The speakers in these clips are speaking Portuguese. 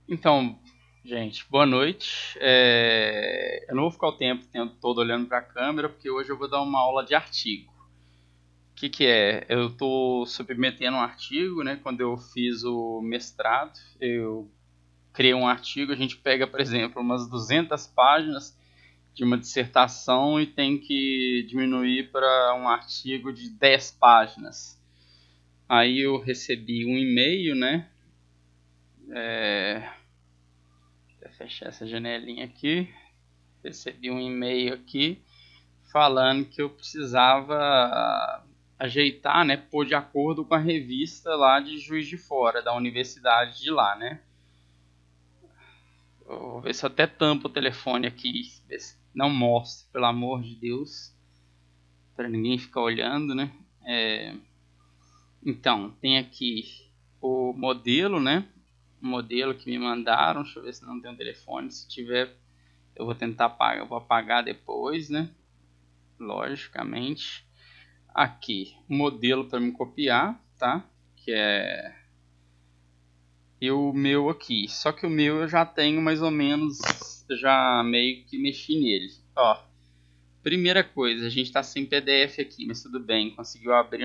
Então, gente, boa noite. Eu não vou ficar o tempo todo olhando para a câmera, porque hoje eu vou dar uma aula de artigo. O que que é? Eu estou submetendo um artigo, né? Quando eu fiz o mestrado, eu criei um artigo. A gente pega, por exemplo, umas 200 páginas de uma dissertação e tem que diminuir para um artigo de 10 páginas. Aí eu recebi um e-mail, né? Vou fechar essa janelinha aqui. Recebi um e-mail aqui falando que eu precisava ajeitar, né, pôr de acordo com a revista lá de Juiz de Fora, da universidade de lá, né. Eu vou ver se eu até tampo o telefone aqui, não mostra, pelo amor de Deus, para ninguém ficar olhando, né. Então, tem aqui o modelo, né, o modelo que me mandaram. Deixa eu ver se não tem um telefone. Se tiver, eu vou tentar apagar, eu vou apagar depois, né, logicamente. Aqui, um modelo para me copiar, tá? Que é e o meu aqui. Só que o meu eu já tenho mais ou menos, já meio que mexi nele. Ó, primeira coisa, a gente está sem PDF aqui, mas tudo bem, conseguiu abrir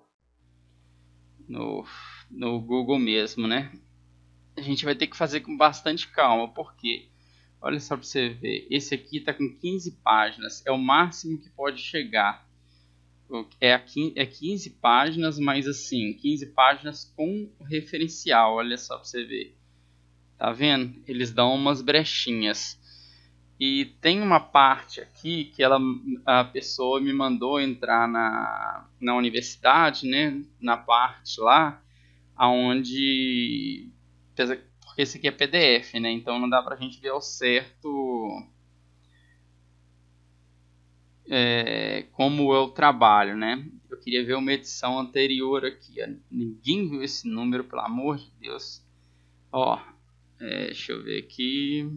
no, no Google mesmo, né? A gente vai ter que fazer com bastante calma, porque olha só para você ver, esse aqui está com 15 páginas, é o máximo que pode chegar. É 15 páginas, mas assim, 15 páginas com referencial, olha só pra você ver. Tá vendo? Eles dão umas brechinhas. E tem uma parte aqui que a pessoa me mandou entrar na universidade, né? Na parte lá, aonde porque esse aqui é PDF, né? Então não dá pra gente ver ao certo como eu trabalho, né? Eu queria ver uma edição anterior aqui. Ó. Ninguém viu esse número, pelo amor de Deus. Ó, deixa eu ver aqui.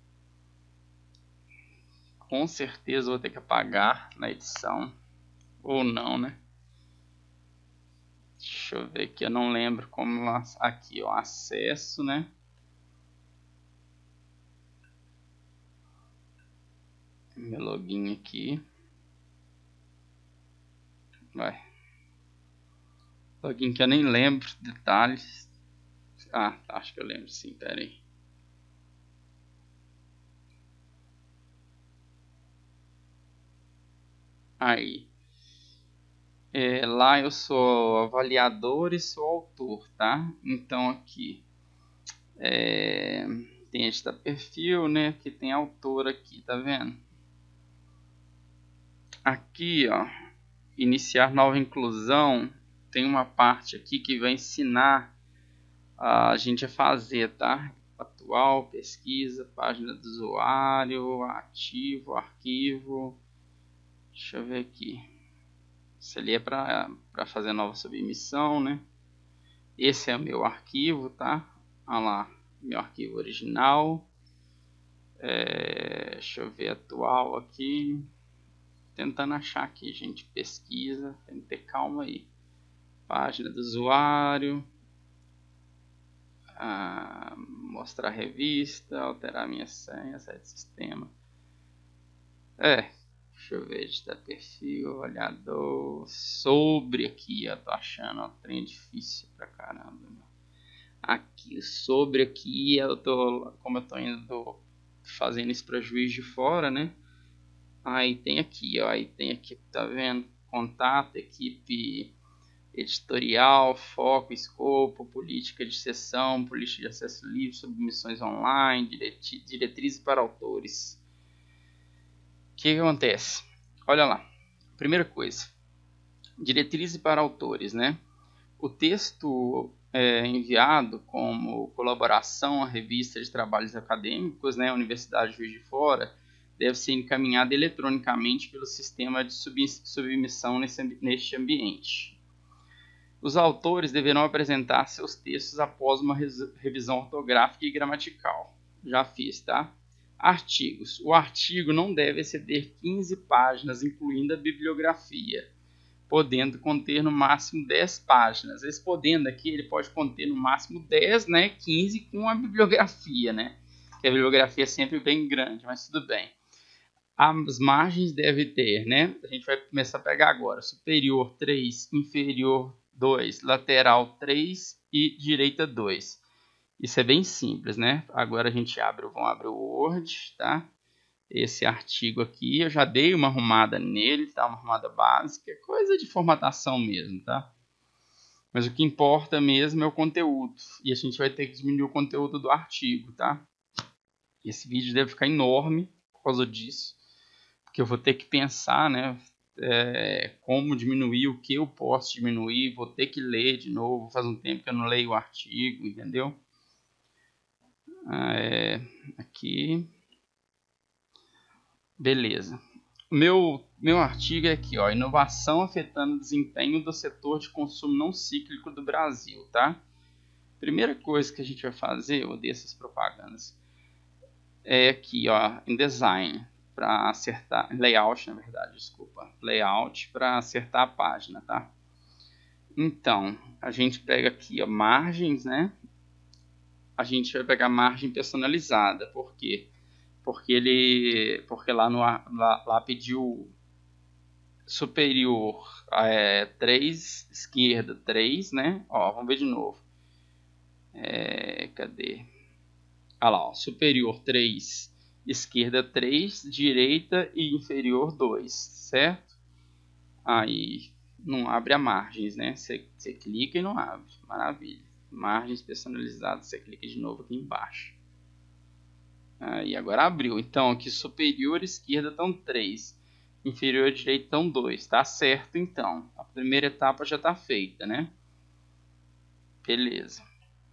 Com certeza vou ter que apagar na edição. Ou não, né? Deixa eu ver aqui. Eu não lembro como. Aqui, ó. Acesso, né? Meu login aqui. Vai. Login que eu nem lembro detalhes. Ah, acho que eu lembro sim. Pera aí. Aí. Lá eu sou avaliador e sou autor, tá? Então aqui tem este perfil, né? Aqui tem autor aqui, tá vendo? Aqui, ó, iniciar nova inclusão, tem uma parte aqui que vai ensinar a gente a fazer, tá? Atual, pesquisa, página do usuário, ativo, arquivo. Deixa eu ver aqui. Isso ali é para fazer nova submissão, né? Esse é o meu arquivo, tá? Olha lá, meu arquivo original. Deixa eu ver atual aqui. Tentando achar aqui, gente. Pesquisa, tem que ter calma aí. Página do usuário. Mostrar a revista, alterar minha senha, site sistema. Deixa eu ver, editar perfil, avaliador. Sobre aqui, eu tô achando um trem difícil pra caramba. Aqui, sobre aqui, como eu tô indo fazendo isso para Juiz de Fora, né? Aí tem aqui, ó, aí tem aqui, tá vendo? Contato, equipe editorial, foco, escopo, política de sessão, política de acesso livre, submissões online, diretrizes para autores. O que acontece? Olha lá, primeira coisa, diretrizes para autores, né? O texto enviado como colaboração à revista de trabalhos acadêmicos, né, Universidade Juiz de Fora, deve ser encaminhado eletronicamente pelo sistema de submissão neste ambiente. Os autores deverão apresentar seus textos após uma revisão ortográfica e gramatical. Já fiz, tá? Artigos. O artigo não deve exceder 15 páginas, incluindo a bibliografia. podendo conter no máximo 10 páginas. Esse podendo aqui, ele pode conter no máximo 10, né, 15 com a bibliografia, né? Que a bibliografia é sempre bem grande, mas tudo bem. As margens deve ter, né? A gente vai começar a pegar agora. Superior 3, inferior 2, lateral 3 e direita 2. Isso é bem simples, né? Agora a gente vamos abrir o Word, tá? Esse artigo aqui, eu já dei uma arrumada nele, tá? Uma arrumada básica, coisa de formatação mesmo, tá? Mas o que importa mesmo é o conteúdo. E a gente vai ter que diminuir o conteúdo do artigo, tá? Esse vídeo deve ficar enorme por causa disso. Porque eu vou ter que pensar, né? Como diminuir, o que eu posso diminuir. Vou ter que ler de novo. Faz um tempo que eu não leio o artigo, entendeu? Aqui. Beleza. Meu artigo é aqui, ó, inovação afetando o desempenho do setor de consumo não cíclico do Brasil, tá? Primeira coisa que a gente vai fazer, eu odeio essas propagandas, é aqui, ó, em design, para acertar, layout, na verdade, desculpa, layout para acertar a página, tá? Então, a gente pega aqui, ó, margens, né? A gente vai pegar margem personalizada, por quê? Porque lá pediu superior 3, esquerda 3, né? Ó, vamos ver de novo. Cadê? Olha lá, ó, superior 3, esquerda 3, direita e inferior 2, certo? Aí não abre a margens, né? Você clica e não abre. Maravilha. Margens personalizadas, você clica de novo aqui embaixo. Aí agora abriu. Então aqui superior esquerda estão 3, inferior direita estão 2. Tá certo então. A primeira etapa já está feita, né? Beleza.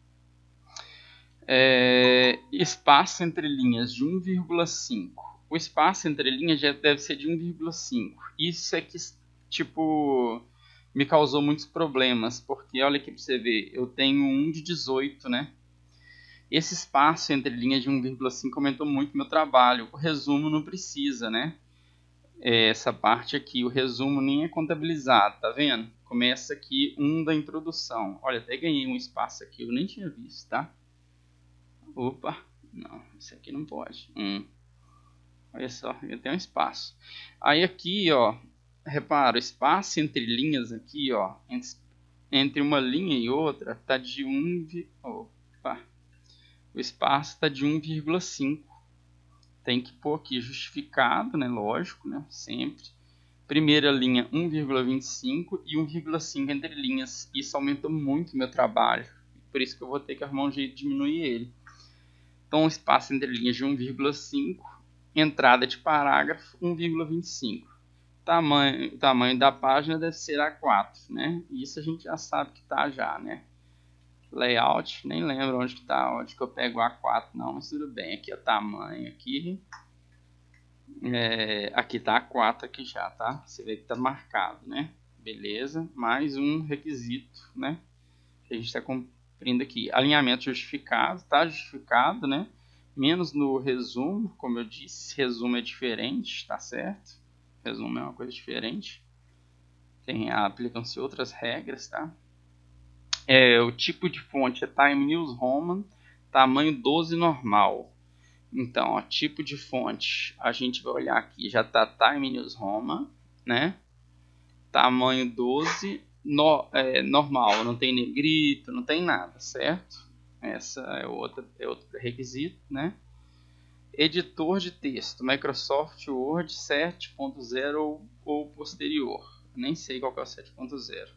Espaço entre linhas de 1,5. O espaço entre linhas já deve ser de 1,5. Isso é que, tipo, me causou muitos problemas. Porque olha aqui para você ver. Eu tenho um de 18, né? Esse espaço entre linhas de 1,5 aumentou muito meu trabalho. O resumo não precisa, né? Essa parte aqui, o resumo nem é contabilizado, tá vendo? Começa aqui da introdução. Olha, até ganhei um espaço aqui, eu nem tinha visto, tá? Opa, não, esse aqui não pode. Olha só, eu tenho um espaço. Aí aqui, ó, repara, o espaço entre linhas aqui, ó, entre uma linha e outra, tá de opa, o espaço tá de 1,5. Tem que pôr aqui justificado, né? Lógico, né? Sempre. Primeira linha 1,25 e 1,5 entre linhas. Isso aumenta muito o meu trabalho. Por isso que eu vou ter que arrumar um jeito de diminuir ele. Então, espaço entre linhas de 1,5. Entrada de parágrafo 1,25. Tamanho da página deve ser A4, né? Isso a gente já sabe que tá já, né? Layout, nem lembro onde que tá, onde que eu pego A4 não, mas tudo bem. Aqui é o tamanho aqui. Aqui tá A4 aqui já, tá? Você vê que tá marcado, né? Beleza, mais um requisito, né? Que a gente está cumprindo aqui. Alinhamento justificado, tá justificado, né? Menos no resumo, como eu disse, resumo é diferente, tá certo? Resumo é uma coisa diferente. Aplicam-se outras regras, tá? O tipo de fonte é Time News Roman, tamanho 12 normal. Então, ó, tipo de fonte, a gente vai olhar aqui, já tá Time News Roman, né? Tamanho 12 normal, não tem negrito, não tem nada, certo? Essa é outro requisito, né? Editor de texto, Microsoft Word 7.0 ou posterior. Nem sei qual que é o 7.0.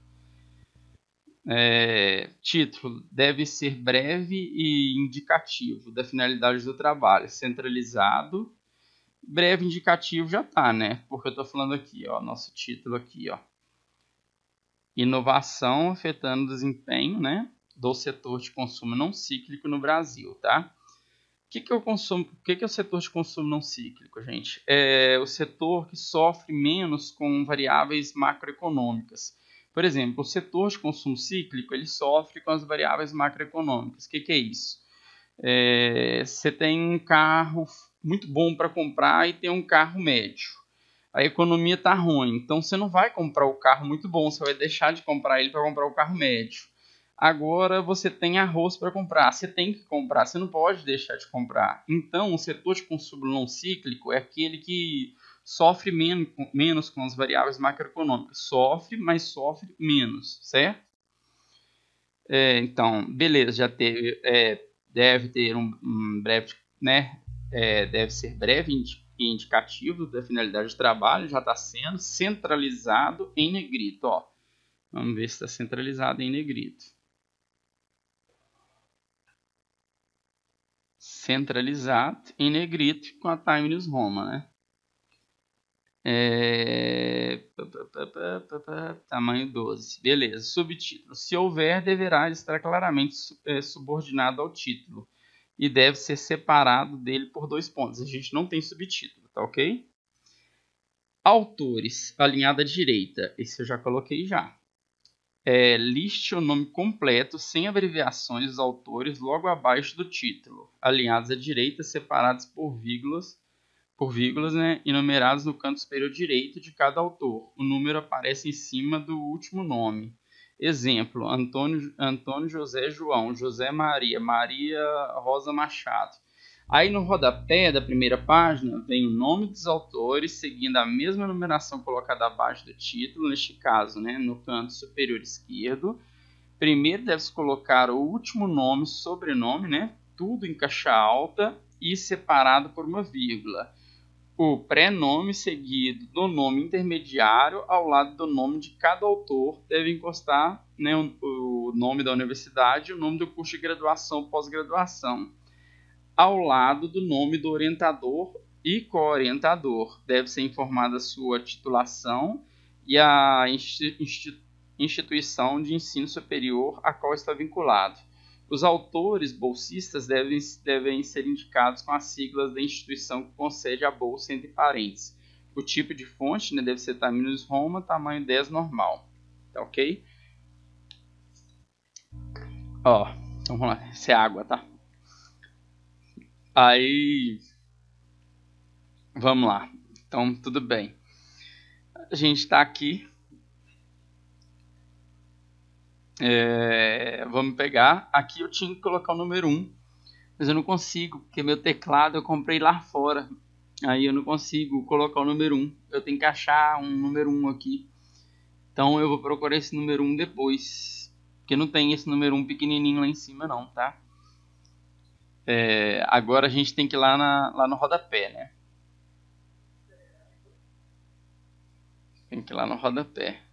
Título deve ser breve e indicativo da finalidade do trabalho, centralizado. Breve indicativo já tá, né? Porque eu tô falando aqui, ó, nosso título aqui, ó. Inovação afetando o desempenho, né, do setor de consumo não cíclico no Brasil, tá? O que é o setor de consumo não cíclico, gente? É o setor que sofre menos com variáveis macroeconômicas. Por exemplo, o setor de consumo cíclico, ele sofre com as variáveis macroeconômicas. O que é isso? Você tem um carro muito bom para comprar e tem um carro médio. a economia tá ruim. Então você não vai comprar o carro muito bom, você vai deixar de comprar ele para comprar o carro médio. Agora você tem arroz para comprar, você tem que comprar, você não pode deixar de comprar. Então o setor de consumo não cíclico é aquele que sofre menos com as variáveis macroeconômicas. Sofre, mas sofre menos, certo? Então, beleza, já teve, deve ter um breve, né? Deve ser breve e indicativo da finalidade de trabalho, já está sendo centralizado em negrito, ó. Vamos ver se está centralizado em negrito. Centralizado em negrito com a Time News Roma, né? Tamanho 12. Beleza. Subtítulo. Se houver, deverá estar claramente subordinado ao título e deve ser separado dele por 2 pontos. A gente não tem subtítulo, tá ok? Autores, alinhada à direita. Esse eu já coloquei já. Liste o nome completo, sem abreviações dos autores, logo abaixo do título. Alinhados à direita, separados por vírgulas, né, e numerados no canto superior direito de cada autor. O número aparece em cima do último nome. Exemplo: Antônio José João, José Maria, Maria Rosa Machado. Aí no rodapé da primeira página vem o nome dos autores, seguindo a mesma numeração colocada abaixo do título, neste caso, né, no canto superior esquerdo. Primeiro deve-se colocar o último nome, sobrenome, né, tudo em caixa alta e separado por uma vírgula. O pré-nome seguido do nome intermediário ao lado do nome de cada autor deve encostar, né, o nome da universidade e o nome do curso de graduação ou pós-graduação. Ao lado do nome do orientador e co-orientador deve ser informada a sua titulação e a instituição de ensino superior a qual está vinculado. Os autores bolsistas devem ser indicados com as siglas da instituição que concede a bolsa entre parênteses. O tipo de fonte, né, deve ser Time News Roma, tamanho 10 normal. Tá ok? Ó, então vamos lá. Isso é água, tá? Aí, vamos lá. Então, tudo bem. A gente está aqui. Vamos pegar. Aqui eu tinha que colocar o número 1. Mas eu não consigo, porque meu teclado eu comprei lá fora. Aí eu não consigo colocar o número 1. Eu tenho que achar um número 1 aqui. Então eu vou procurar esse número 1 depois. Porque não tem esse número 1 pequenininho lá em cima não, tá? Agora a gente tem que ir lá no rodapé, né? Tem que ir lá no rodapé.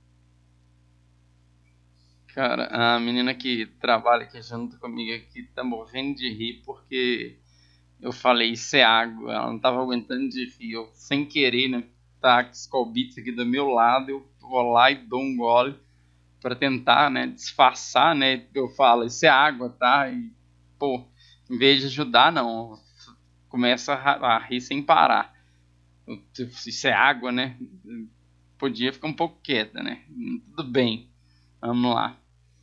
Cara, a menina que trabalha aqui junto comigo aqui tá morrendo de rir porque eu falei isso é água. Ela não tava aguentando de rir. Eu, sem querer, né? Tá com Skol Beats aqui do meu lado. Eu vou lá e dou um gole pra tentar, né? Disfarçar, né? Eu falo, isso é água, tá? E, pô, em vez de ajudar, não. Começa a rir sem parar. Isso é água, né? Podia ficar um pouco quieta, né? Tudo bem. Vamos lá.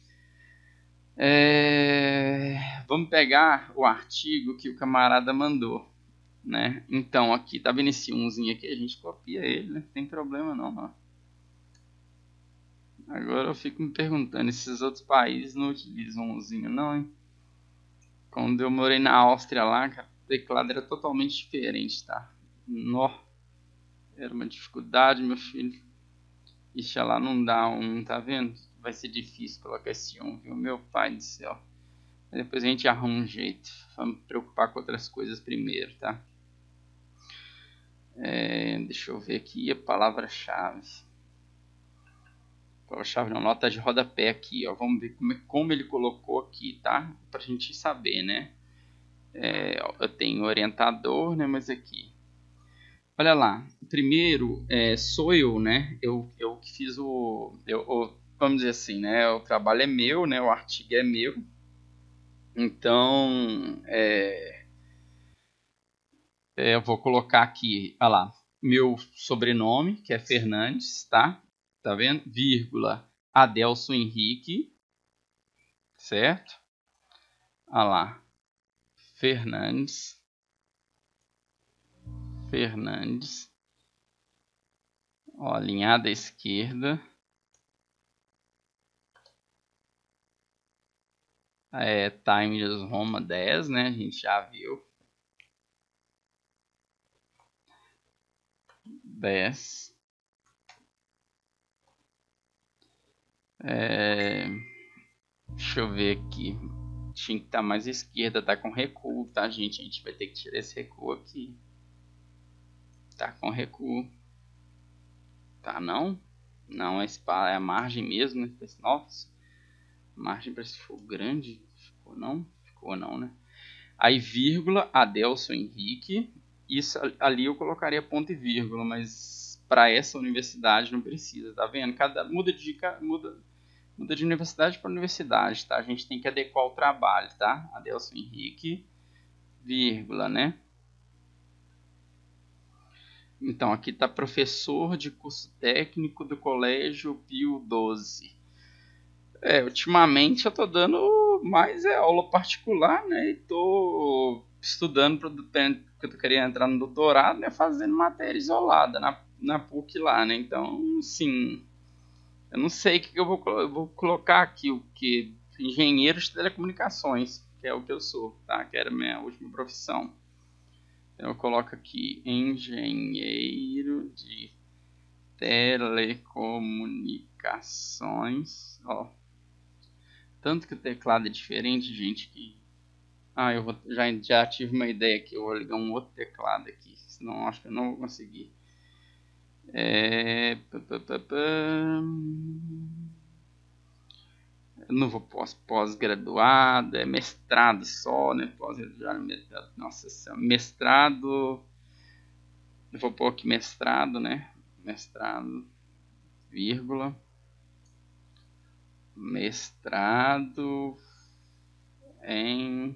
Vamos pegar o artigo que o camarada mandou, né? Então aqui tá vendo esse umzinho aqui, a gente copia ele, né? Não tem problema não, ó. Agora eu fico me perguntando, esses outros países não utilizam umzinho não, hein? Quando eu morei na Áustria lá, o teclado era totalmente diferente, tá? Nó, era uma dificuldade, meu filho. Ixi, lá não dá um, tá vendo? Vai ser difícil colocar esse um, viu? Meu pai do céu. Depois a gente arruma um jeito. Vamos preocupar com outras coisas primeiro, tá? Deixa eu ver aqui a palavra-chave. Palavra-chave não, nota de rodapé aqui, ó. Vamos ver como ele colocou aqui, tá? Pra gente saber, né? Eu tenho orientador, né? Mas aqui. Olha lá. Primeiro, sou eu, né? Eu que fiz vamos dizer assim, né? O trabalho é meu, né? O artigo é meu. Então, eu vou colocar aqui, olha lá, meu sobrenome, que é Fernandes, tá? Tá vendo? Vírgula, Adelson Henrique, certo? Olha lá, Fernandes, Ó, alinhada à esquerda. Times Roma 10, né? A gente já viu. 10. Deixa eu ver aqui. Tinha que estar mais à esquerda, tá com recuo, tá, gente? A gente vai ter que tirar esse recuo aqui. Tá com recuo. Tá, não? Não, é a margem mesmo, né? Nossa, a margem parece que ficou grande. Ficou não? Ficou não, né? Aí, vírgula, Adelson Henrique. Isso ali eu colocaria ponto e vírgula, mas para essa universidade não precisa, tá vendo? Muda de universidade para universidade, tá? A gente tem que adequar o trabalho, tá? Adelson Henrique, vírgula, né? Então, aqui está professor de curso técnico do Colégio Pio XII. Ultimamente eu tô dando mais aula particular, né? E tô estudando porque eu tô querendo entrar no doutorado, né? Fazendo matéria isolada na PUC lá, né? Então, sim, eu não sei o que eu vou colocar aqui, o que? Engenheiro de telecomunicações, que é o que eu sou, tá? Que era a minha última profissão. Então, eu coloco aqui engenheiro de telecomunicações, ó. Tanto que o teclado é diferente, gente, que... já tive uma ideia aqui, eu vou ligar um outro teclado aqui, senão acho que eu não vou conseguir. Eu não vou pós-graduado, é mestrado só, né? Pós-graduado, mestrado, nossa senhora, mestrado... Eu vou pôr aqui mestrado, né? Mestrado, vírgula... Mestrado em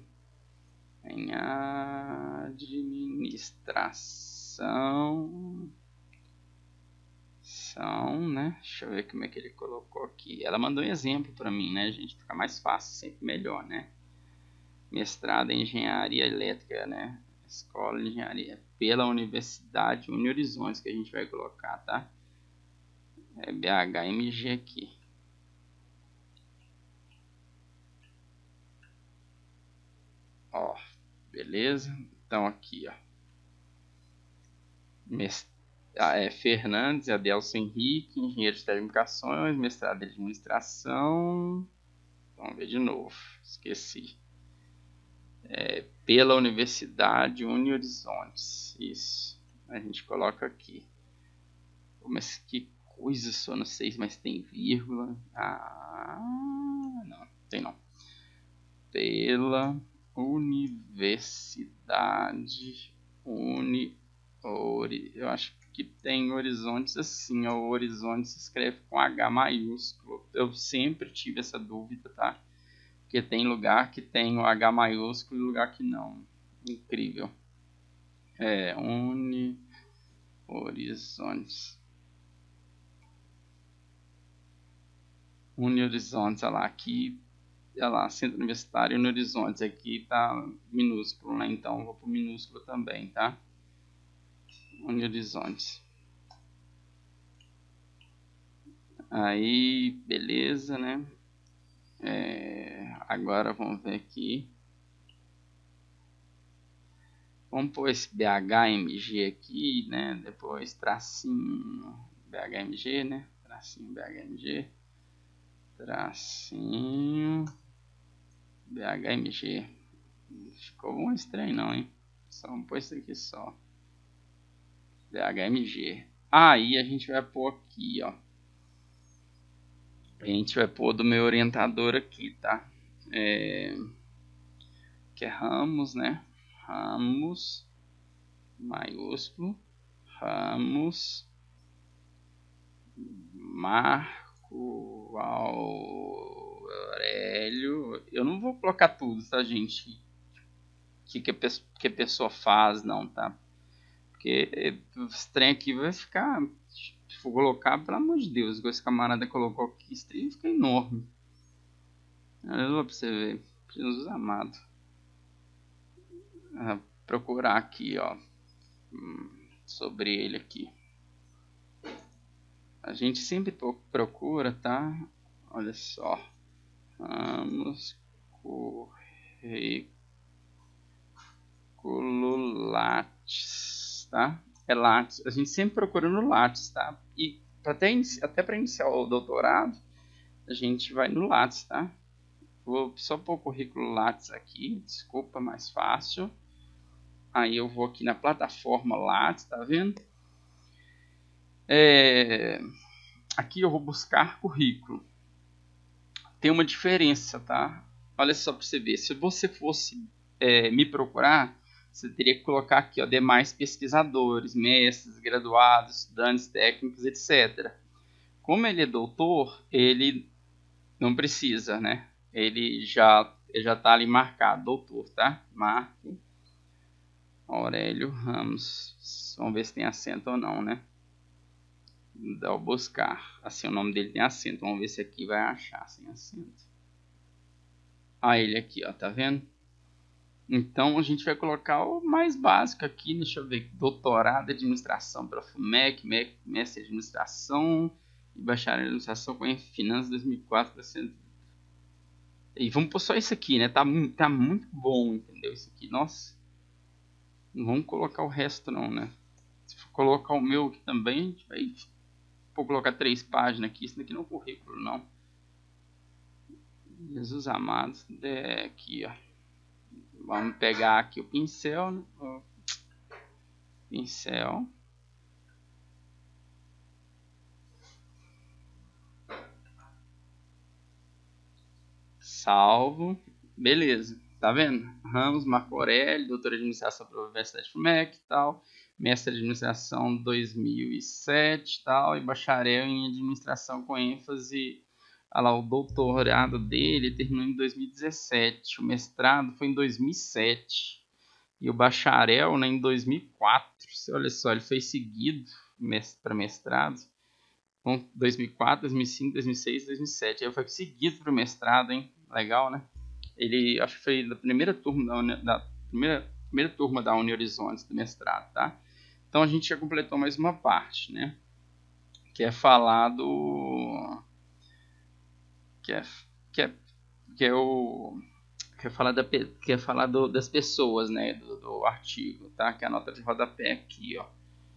administração, né? Deixa eu ver como é que ele colocou aqui. Ela mandou um exemplo para mim, né, gente? Fica mais fácil, sempre melhor, né? Mestrado em engenharia elétrica, né? Escola de engenharia pela Universidade Uni Horizontes, que a gente vai colocar, tá? É BHMG aqui. Ó, beleza? Então aqui, ó. Fernandes, Adelson Henrique, engenheiro de telecomunicações, mestrado em administração. Vamos ver de novo, esqueci. Pela Universidade Uni Horizontes. Isso, a gente coloca aqui. Mas que coisa, só não sei, mas tem vírgula. Não, tem não. Pela Universidade eu acho que tem horizontes assim, o horizonte se escreve com H maiúsculo. Eu sempre tive essa dúvida, tá? Porque tem lugar que tem o H maiúsculo e lugar que não. Incrível. Uni Horizontes. Uni Horizontes, olha lá, aqui, olha lá, Centro Universitário Uni Horizontes, aqui tá minúsculo, né? Então eu vou pro minúsculo também, tá? Uni Horizontes. Aí, beleza, né? Agora vamos ver aqui. Vamos pôr esse BHMG aqui, né? Depois tracinho BHMG, né? Tracinho BHMG. Tracinho BHMG. Ficou um estranho não, hein? Só vamos pôr isso aqui só. BHMG. Aí a gente vai pôr aqui, ó. A gente vai pôr do meu orientador aqui, tá? Que é Ramos, né? Ramos, maiúsculo, Ramos, Marco Aurélio. Eu não vou colocar tudo, tá, gente? Que a pessoa faz, não, tá? Porque esse trem aqui vai ficar. Se for colocar, pelo amor de Deus, igual esse camarada colocou aqui, esse trem fica enorme. Olha lá pra você ver. Jesus amado. Procurar aqui, ó. Sobre ele aqui. A gente sempre procura, tá? Olha só. Vamos currículo Lattes, tá? É Lattes. A gente sempre procura no Lattes, tá? E até para iniciar o doutorado, a gente vai no Lattes, tá? Vou só pôr o currículo Lattes aqui, desculpa, mais fácil. Aí eu vou aqui na plataforma Lattes, tá vendo? Aqui eu vou buscar currículo. Tem uma diferença, tá? Olha só para você ver. Se você fosse me procurar, você teria que colocar aqui, ó, demais pesquisadores, mestres, graduados, estudantes técnicos, etc. Como ele é doutor, ele não precisa, né? Ele já tá ali marcado, doutor, tá? Marco Aurélio Ramos. Vamos ver se tem acento ou não, né? Dá o buscar. Assim, o nome dele tem acento. Vamos ver se aqui vai achar sem acento. Ah, ele aqui, ó, tá vendo? Então a gente vai colocar o mais básico aqui, deixa eu ver, doutorado em administração pela FUMEC, mestre em administração e bacharel em administração com finanças 2004%. E vamos pôr só isso aqui, né? Tá muito bom, entendeu? Isso aqui, nossa. Não vamos colocar o resto não, né? Se for colocar o meu aqui também, a gente vai... Vou colocar 3 páginas aqui, isso daqui não é um currículo, não. Jesus amado, aqui, ó. Vamos pegar aqui o pincel, né? Pincel. Salvo. Beleza. Tá vendo? Ramos, Marco Aurélio, doutor de administração pela Universidade de FUMEC e tal. Mestre de administração 2007 e tal. E bacharel em administração com ênfase. Olha lá, o doutorado dele terminou em 2017. O mestrado foi em 2007. E o bacharel, né, em 2004. Olha só, ele foi seguido para mestrado. 2004, 2005, 2006, 2007. Aí foi seguido para o mestrado, hein? Legal, né? Ele, acho que foi da primeira turma primeira turma da Uni Horizontes do mestrado, tá? Então a gente já completou mais uma parte, né? Que é falar do... Que é falar das pessoas, né? Do artigo, tá? Que é a nota de rodapé aqui, ó.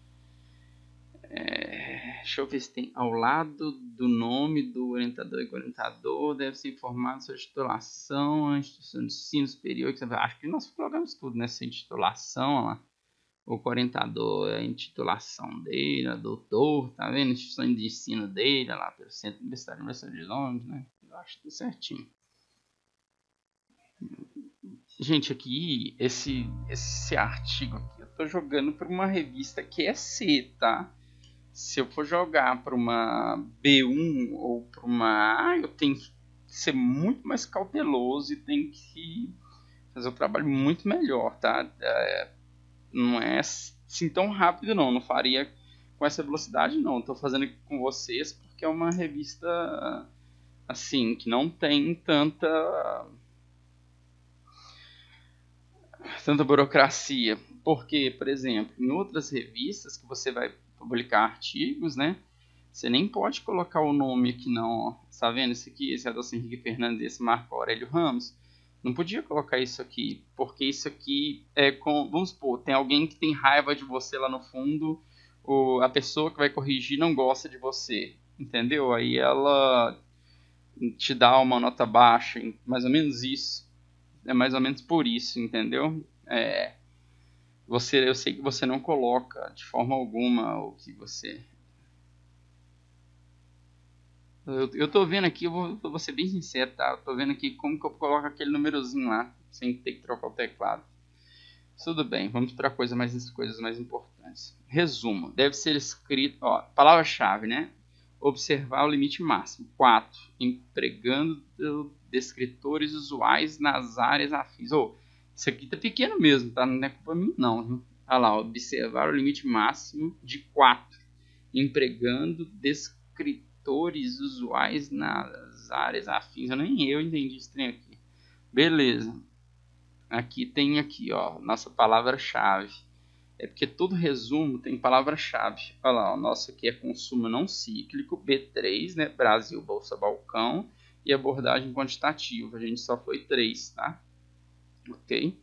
Deixa eu ver se tem ao lado do nome do orientador e orientador deve ser informado sobre titulação, a instituição de ensino superior. Acho que nós colocamos tudo nessa intitulação lá. O orientador, a intitulação dele, a doutor, tá vendo? A instituição de ensino dele, lá pelo Centro Universitário da Universidade de Londres, né? Eu acho tudo certinho. Gente, aqui, esse artigo aqui, eu tô jogando para uma revista QSC, tá? Se eu for jogar para uma B1 ou para uma A, eu tenho que ser muito mais cauteloso e tenho que fazer o trabalho muito melhor, tá? Não é assim tão rápido, não faria com essa velocidade, não. Estou fazendo aqui com vocês porque é uma revista assim, que não tem tanta burocracia. Porque, por exemplo, em outras revistas que você vai publicar artigos, né? Você nem pode colocar o nome aqui não, tá vendo? Esse aqui, esse Adolfo Henrique Fernandes, esse Marco Aurélio Ramos. Não podia colocar isso aqui, porque isso aqui é com... Vamos supor, tem alguém que tem raiva de você lá no fundo, ou a pessoa que vai corrigir não gosta de você, entendeu? Aí ela te dá uma nota baixa, mais ou menos isso. É mais ou menos por isso, entendeu? Eu sei que você não coloca de forma alguma o que você... Eu tô vendo aqui, eu vou ser bem sincero, tá? Eu tô vendo aqui como que eu coloco aquele númerozinho lá, sem ter que trocar o teclado. Tudo bem, vamos para coisas mais importantes. Resumo, deve ser escrito, ó, palavra-chave, né? Observar o limite máximo. 4. Empregando descritores usuais nas áreas afins. Isso aqui tá pequeno mesmo, tá? Não é culpa minha, não. Viu? Olha lá, observar o limite máximo de 4. Empregando descritores usuais nas áreas afins. Nem eu entendi esse trem aqui. Beleza. Aqui tem aqui, ó, nossa palavra-chave. É porque todo resumo tem palavra-chave. Olha lá, o nosso aqui é consumo não cíclico, B3, né? Brasil, Bolsa, Balcão. E abordagem quantitativa. A gente só foi 3, tá? Ok?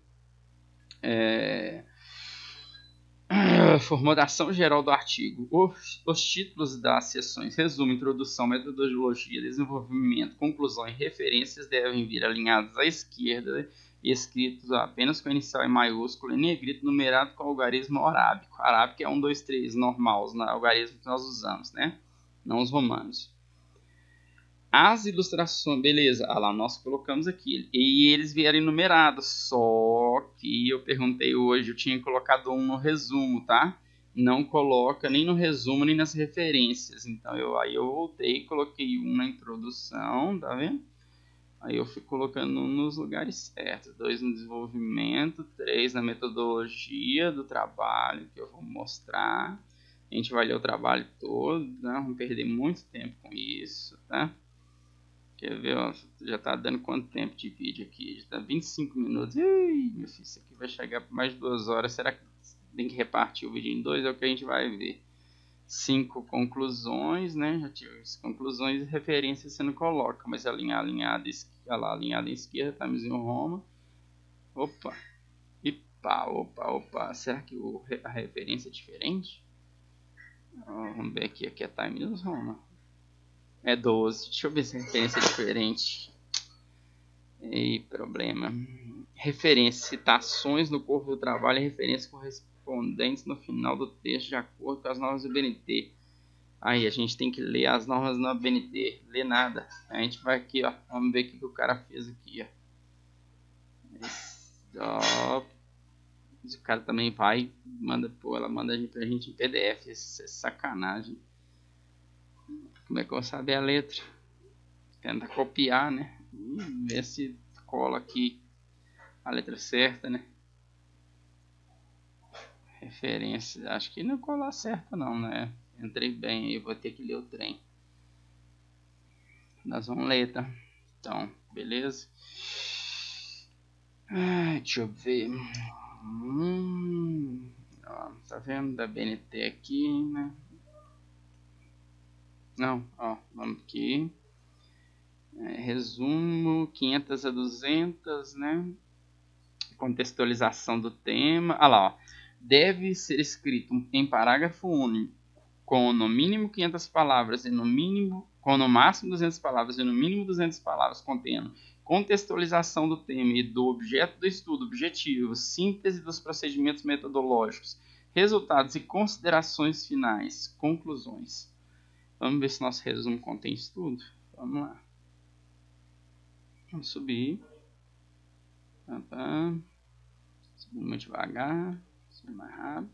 Formatação geral do artigo. Os títulos das seções resumo, introdução, metodologia, desenvolvimento, conclusão e referências devem vir alinhados à esquerda e escritos apenas com inicial em maiúsculo e negrito numerado com algarismo arábico. Arábico é 1, 2, 3, normal, os algarismos que nós usamos, né? Não os romanos. As ilustrações, beleza, lá nós colocamos aqui, e eles vieram numerados, só que eu perguntei hoje, eu tinha colocado um no resumo, tá? Não coloca nem no resumo, nem nas referências, então aí eu voltei e coloquei um na introdução, tá vendo? Aí eu fui colocando um nos lugares certos, 2 no desenvolvimento, 3 na metodologia do trabalho, que eu vou mostrar. A gente vai ler o trabalho todo, né? Vamos perder muito tempo com isso, tá? Quer ver, ó, já tá dando quanto tempo de vídeo aqui? Já tá 25 minutos. Ih, meu filho, isso aqui vai chegar por mais de 2 horas. Será que tem que repartir o vídeo em 2? É o que a gente vai ver. 5 conclusões, né? Já tive as conclusões e referências você não coloca, mas alinhada lá, alinhada em esquerda, Times New Roma. Opa, opa. Será que a referência é diferente? Vamos ver aqui é Times New Roma. É 12. Deixa eu ver se a referência é diferente. E problema. Referência. Citações no corpo do trabalho e referências correspondentes no final do texto de acordo com as normas do BNT. Aí a gente tem que ler as normas do BNT. Ler nada. A gente vai aqui, ó. Vamos ver o que o cara fez aqui, ó. O cara também vai, ela manda pra gente em PDF. Isso é sacanagem. Como é que eu vou saber a letra? Tenta copiar, né? Ver se cola aqui a letra certa, né? Referência. Acho que não cola certa não, né? Entrei bem aí, vou ter que ler o trem. Nós vamos ler, tá? Então, beleza? Deixa eu ver. Ó, tá vendo? Da BNT aqui, né? Não, ó, vamos aqui. Resumo 500 a 200, né? Contextualização do tema. Ah lá, ó. Deve ser escrito em parágrafo único, com no mínimo 500 palavras e no mínimo, com no máximo 200 palavras e no mínimo 200 palavras, contendo contextualização do tema e do objeto do estudo, objetivos, síntese dos procedimentos metodológicos, resultados e considerações finais, conclusões. Vamos ver se nosso resumo contém isso tudo. Vamos lá. Vamos subir. Subindo muito devagar. Subindo mais rápido.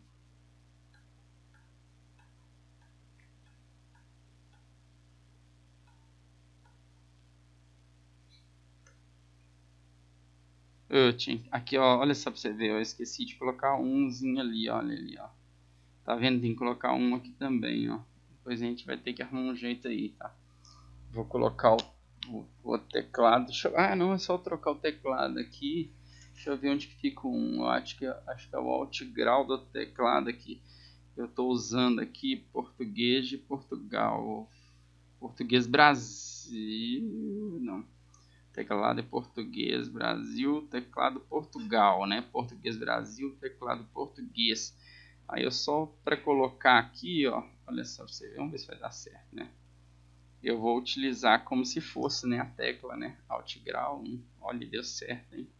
Aqui, ó, olha só pra você ver, eu esqueci de colocar umzinho ali, olha ali, ó. Tá vendo? Tem que colocar um aqui também, ó. Depois a gente vai ter que arrumar um jeito aí, tá? Vou colocar o teclado. Não, é só trocar o teclado aqui. Deixa eu ver onde que fica um. Eu acho que é o alt grau do teclado aqui. Eu estou usando aqui português de Portugal. Português Brasil. Não. Teclado é português Brasil, teclado Portugal, né? Português Brasil, teclado português. Aí eu só para colocar aqui, ó, olha só, você vamos ver se vai dar certo, né? Eu vou utilizar como se fosse, né, a tecla, né? Alt grau 1. Olha, deu certo, hein?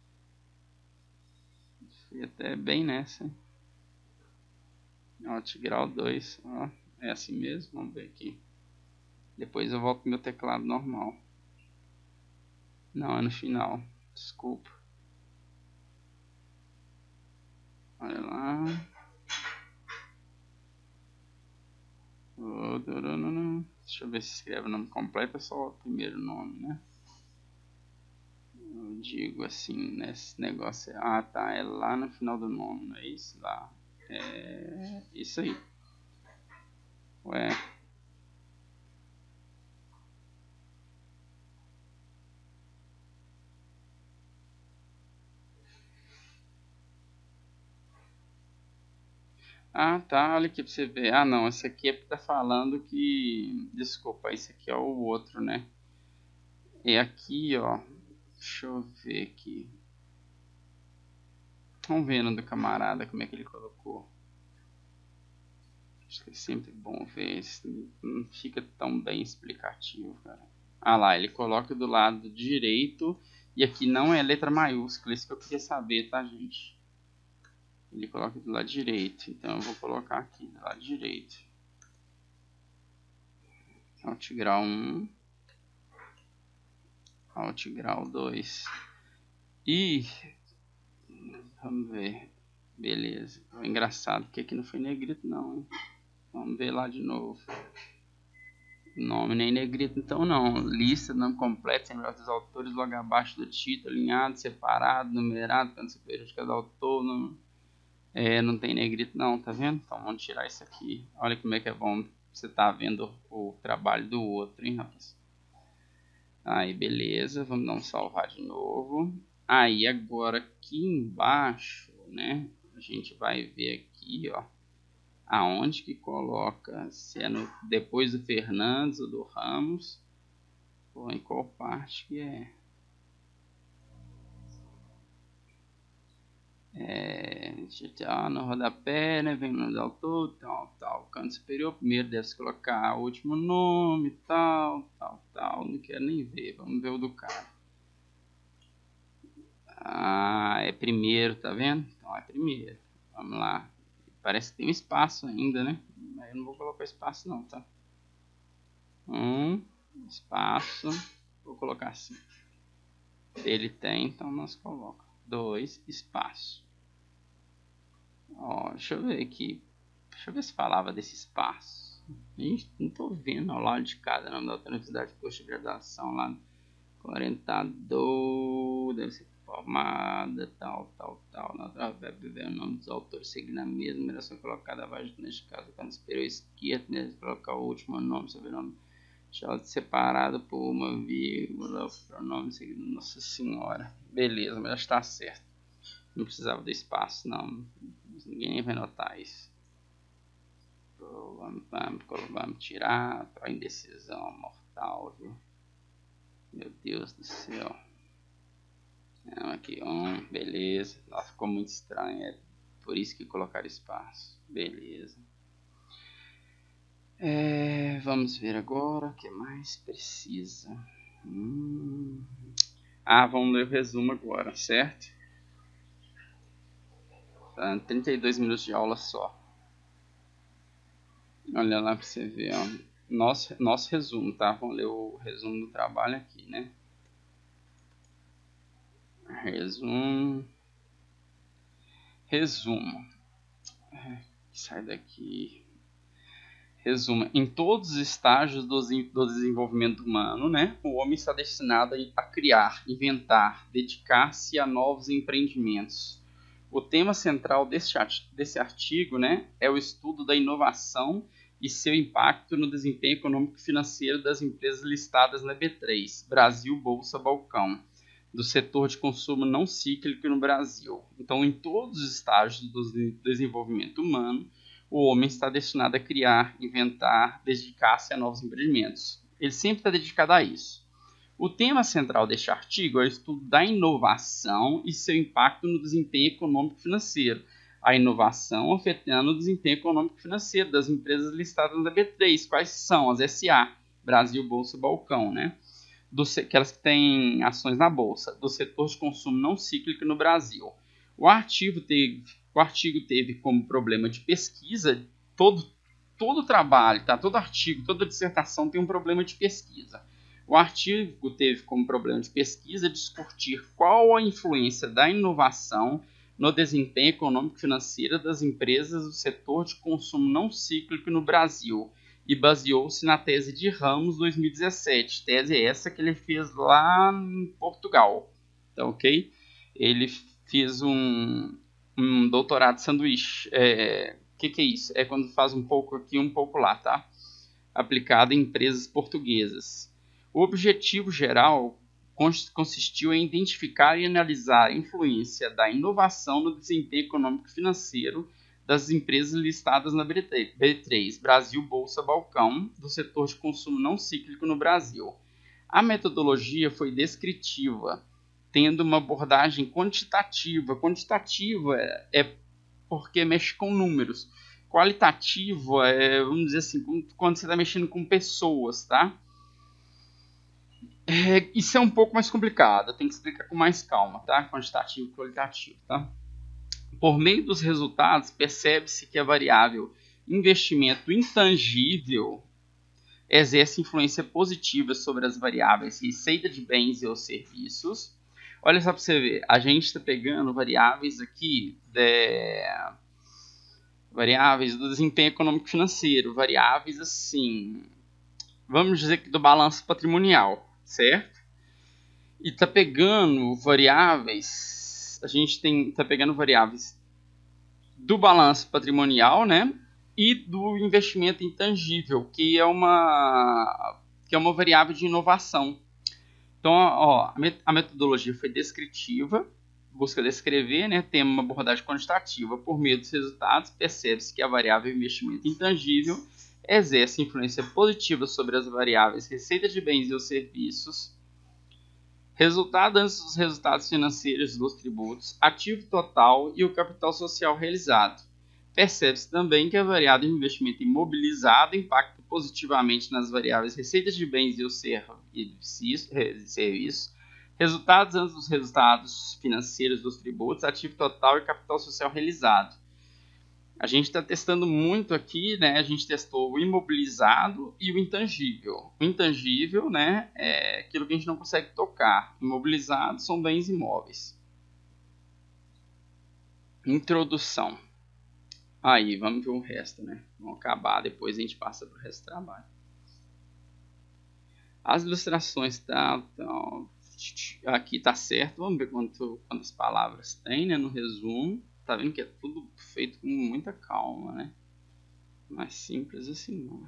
Fui até bem nessa, hein? Alt grau 2, ó, é assim mesmo, vamos ver aqui. Depois eu volto pro meu teclado normal. Não, é no final. Desculpa. Olha lá. Deixa eu ver se escreve o nome completo, é só o primeiro nome, né? Eu digo assim, nesse negócio. Ah, tá. É lá no final do nome, não é isso? Lá. É isso aí. Ué. Ah, tá, olha aqui pra você ver. Ah, não, esse aqui é porque tá falando que... Desculpa, esse aqui é o outro, né? É aqui, ó. Deixa eu ver aqui. Vamos vendo do camarada como é que ele colocou. Acho que é sempre bom ver. Não fica tão bem explicativo, cara. Ah lá, ele coloca do lado direito. E aqui não é letra maiúscula. Isso que eu queria saber, tá, gente? Ele coloca do lado direito. Então eu vou colocar aqui do lado direito. Alt grau 1. Alt grau 2. E vamos ver. Beleza. Engraçado que aqui não foi negrito não, hein? Vamos ver lá de novo. Nome nem negrito então não. Lista, nome completo, sem melhor dos autores, logo abaixo do título, alinhado, separado, numerado, canto superior de cada autor. Não tem negrito não, tá vendo? Então vamos tirar isso aqui. Olha como é que é bom você tá vendo o trabalho do outro, hein, rapaz? Aí, beleza. Vamos dar um salvar de novo. Aí, agora aqui embaixo, né? A gente vai ver aqui, ó. Aonde que coloca, se é depois do Fernandes ou do Ramos, ou em qual parte que é. No rodapé, né, vem o nome do autor, tal, canto superior, primeiro deve-se colocar o último nome, tal, não quero nem ver, vamos ver o do cara. Ah, é primeiro, tá vendo? Então é primeiro, vamos lá, parece que tem um espaço ainda, né, mas eu não vou colocar espaço não, tá? Espaço, vou colocar assim, ele tem, então nós colocamos 2, espaço. Ó, deixa eu ver aqui. Deixa eu ver se falava desse espaço. Ixi, não tô vendo ao lado de cada nome da universidade de curso de graduação lá. Orientador, deve ser formada, tal. Na outra vai ver o nome dos autores seguindo a mesma. Era só colocar abaixo, neste caso, quando superior esquerdo, né? Colocar o último nome, sobrenome. Separado por uma vírgula, pronome seguido. Nossa Senhora. Beleza, mas já está certo. Não precisava do espaço, não. Ninguém vai notar isso. Vamos tirar para indecisão mortal, viu? Meu Deus do céu. Aqui, beleza. Nossa, ficou muito estranho. É por isso que colocaram espaço. Beleza. Vamos ver agora o que mais precisa. Vamos ler o resumo agora, certo? 32 minutos de aula só. Olha lá para você ver, ó. Nosso resumo, tá? Vamos ler o resumo do trabalho aqui, né? Resumo. Sai daqui. Resumo. Em todos os estágios do desenvolvimento humano, né? O homem está destinado a criar, inventar, dedicar-se a novos empreendimentos. O tema central desse artigo, né, é o estudo da inovação e seu impacto no desempenho econômico e financeiro das empresas listadas na B3, Brasil Bolsa Balcão, do setor de consumo não cíclico no Brasil. Então, em todos os estágios do desenvolvimento humano, o homem está destinado a criar, inventar, dedicar-se a novos empreendimentos. Ele sempre está dedicado a isso. O tema central deste artigo é o estudo da inovação e seu impacto no desempenho econômico e financeiro. A inovação afetando o desempenho econômico e financeiro das empresas listadas na B3. Quais são as SA? Brasil, Bolsa, Balcão, né? Aquelas que têm ações na Bolsa, do setor de consumo não cíclico no Brasil. O artigo teve como problema de pesquisa, todo trabalho, tá? Todo artigo, toda dissertação tem um problema de pesquisa. O artigo teve como problema de pesquisa discutir qual a influência da inovação no desempenho econômico e financeiro das empresas do setor de consumo não cíclico no Brasil e baseou-se na tese de Ramos 2017, tese essa que ele fez lá em Portugal, tá ok? Ele fez um doutorado sanduíche. Que é isso? É quando faz um pouco aqui, um pouco lá, tá? Aplicado em empresas portuguesas. O objetivo geral consistiu em identificar e analisar a influência da inovação no desempenho econômico e financeiro das empresas listadas na B3, Brasil Bolsa Balcão, do setor de consumo não cíclico no Brasil. A metodologia foi descritiva, tendo uma abordagem quantitativa. Quantitativa é porque mexe com números. Qualitativo vamos dizer assim, quando você está mexendo com pessoas, tá? Isso é um pouco mais complicado, tem que explicar com mais calma, tá? Quantitativo e qualitativo, tá? Por meio dos resultados, percebe-se que a variável investimento intangível exerce influência positiva sobre as variáveis receita de bens e ou serviços. Olha só para você ver, a gente está pegando variáveis aqui, variáveis do desempenho econômico financeiro, variáveis assim, vamos dizer que do balanço patrimonial, certo? E está pegando variáveis, a gente está pegando variáveis do balanço patrimonial, né? E do investimento intangível, que é uma variável de inovação. Então, ó, a metodologia foi descritiva, busca descrever, né? Tem uma abordagem quantitativa. Por meio dos resultados, percebe-se que a variável investimento intangível exerce influência positiva sobre as variáveis receita de bens e os serviços, resultado antes dos resultados financeiros dos tributos, ativo total e o capital social realizado. Percebe-se também que a variável de investimento imobilizado impacta positivamente nas variáveis receitas de bens e os serviços, resultados antes dos resultados financeiros dos tributos, ativo total e capital social realizado. A gente está testando muito aqui, né? A gente testou o imobilizado e o intangível. O intangível, né, é aquilo que a gente não consegue tocar. O imobilizado são bens imóveis. Introdução. Aí, vamos ver o resto, né? Vamos acabar, depois a gente passa para o resto do trabalho. As ilustrações aqui tá certo. Vamos ver quantas palavras tem, né, no resumo. Tá vendo que é tudo feito com muita calma, né? Mais simples assim não.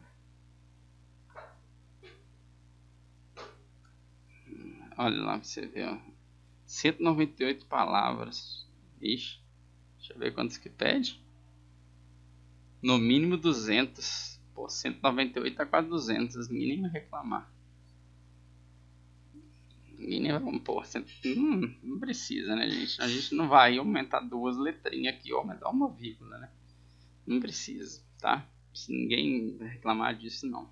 Olha lá pra você ver, ó. 198 palavras. Ixi, deixa eu ver quantos que pede. No mínimo 200. Pô, 198 tá quase 200. Ninguém vai reclamar. Mínimo, pô, não precisa, né, gente? A gente não vai aumentar duas letrinhas aqui, ou aumentar uma vírgula, né? Não precisa, tá? Ninguém vai reclamar disso, não.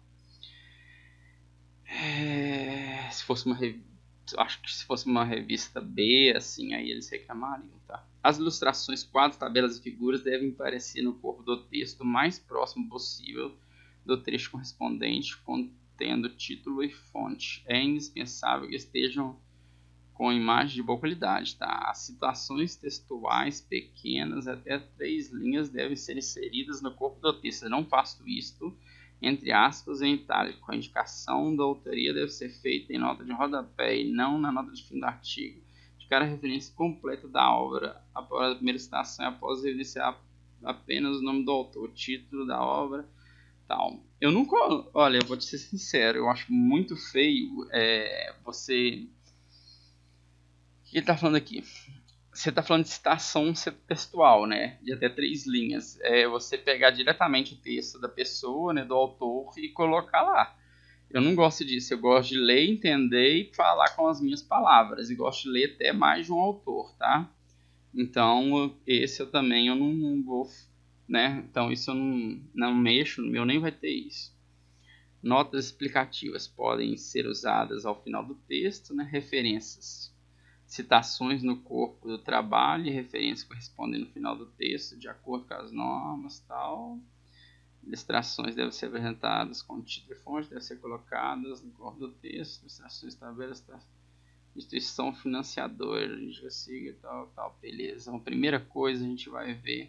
Se fosse acho que se fosse uma revista B, assim, aí eles reclamariam, tá? As ilustrações, quadros, tabelas e figuras devem aparecer no corpo do texto o mais próximo possível do trecho correspondente, contendo título e fonte. É indispensável que estejam com imagem de boa qualidade, tá? As citações textuais pequenas, até 3 linhas, devem ser inseridas no corpo do texto. Eu não faço isto entre aspas em itálico. A indicação da autoria deve ser feita em nota de rodapé e não na nota de fim do artigo. Indicar a referência completa da obra após a primeira citação e após evidenciar apenas o nome do autor, o título da obra, tal. Eu nunca, olha, eu vou te ser sincero, eu acho muito feio você... O que ele está falando aqui? Você está falando de citação textual, né? De até 3 linhas. É você pegar diretamente o texto da pessoa, né, do autor, e colocar lá. Eu não gosto disso. Eu gosto de ler, entender e falar com as minhas palavras. E gosto de ler até mais de um autor, tá? Então, esse eu também eu não vou, né? Então, isso eu não mexo, no meu nem vai ter isso. Notas explicativas podem ser usadas ao final do texto, né? Referências. Citações no corpo do trabalho e referências correspondem no final do texto, de acordo com as normas, tal. Ilustrações devem ser apresentadas com título e fonte, devem ser colocadas no corpo do texto. Ilustrações, tabelas, instituição financiadora, a gente vai seguir, tal, beleza. Então, a primeira coisa a gente vai ver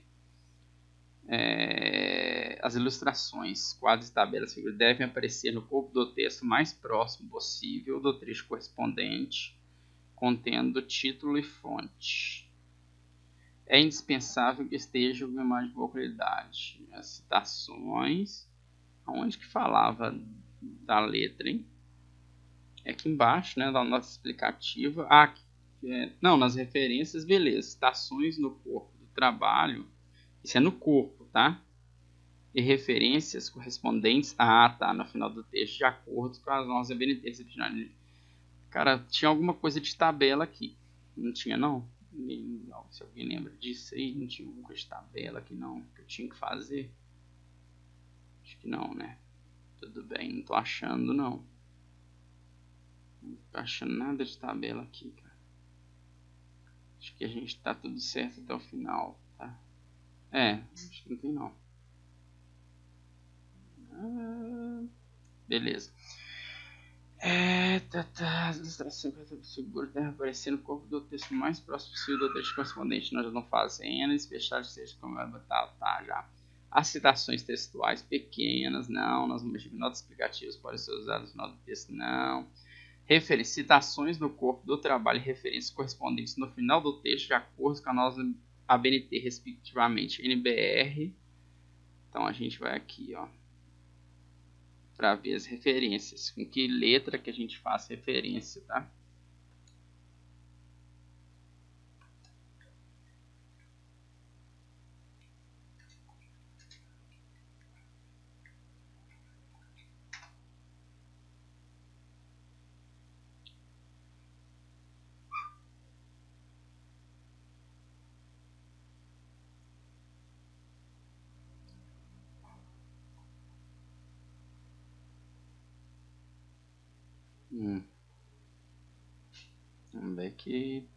as ilustrações, quadros e tabelas devem aparecer no corpo do texto o mais próximo possível do trecho correspondente, contendo título e fonte. É indispensável que esteja uma imagem de boa qualidade. As citações, aonde que falava da letra, hein? É aqui embaixo, né, da nota explicativa. Não, nas referências, beleza. Citações no corpo do trabalho, Isso é no corpo, tá? E referências correspondentes no final do texto, de acordo com as normas da BNT. Cara, tinha alguma coisa de tabela aqui. Não tinha, não? Não, se alguém lembra disso aí, não tinha alguma coisa de tabela aqui, não, que eu tinha que fazer. Acho que não, né? Tudo bem, não tô achando, não. Não tô achando nada de tabela aqui, cara. Acho que a gente tá tudo certo até o final, tá? Acho que não tem, não. Beleza. As ilustrações seguro deve aparecer no corpo do texto mais próximo possível do texto correspondente. Nós já não fazemos, fechar o texto como vai botar, tá, já. As citações textuais pequenas, não. Nós vamos mexer com notas explicativas, podem ser usadas no final do texto, não. Citações no corpo do trabalho e referências correspondentes no final do texto, de acordo com a nossa ABNT, respectivamente, NBR. Então a gente vai aqui, ó, para ver as referências, com que letra que a gente faz referência, tá? Vamos ver aqui.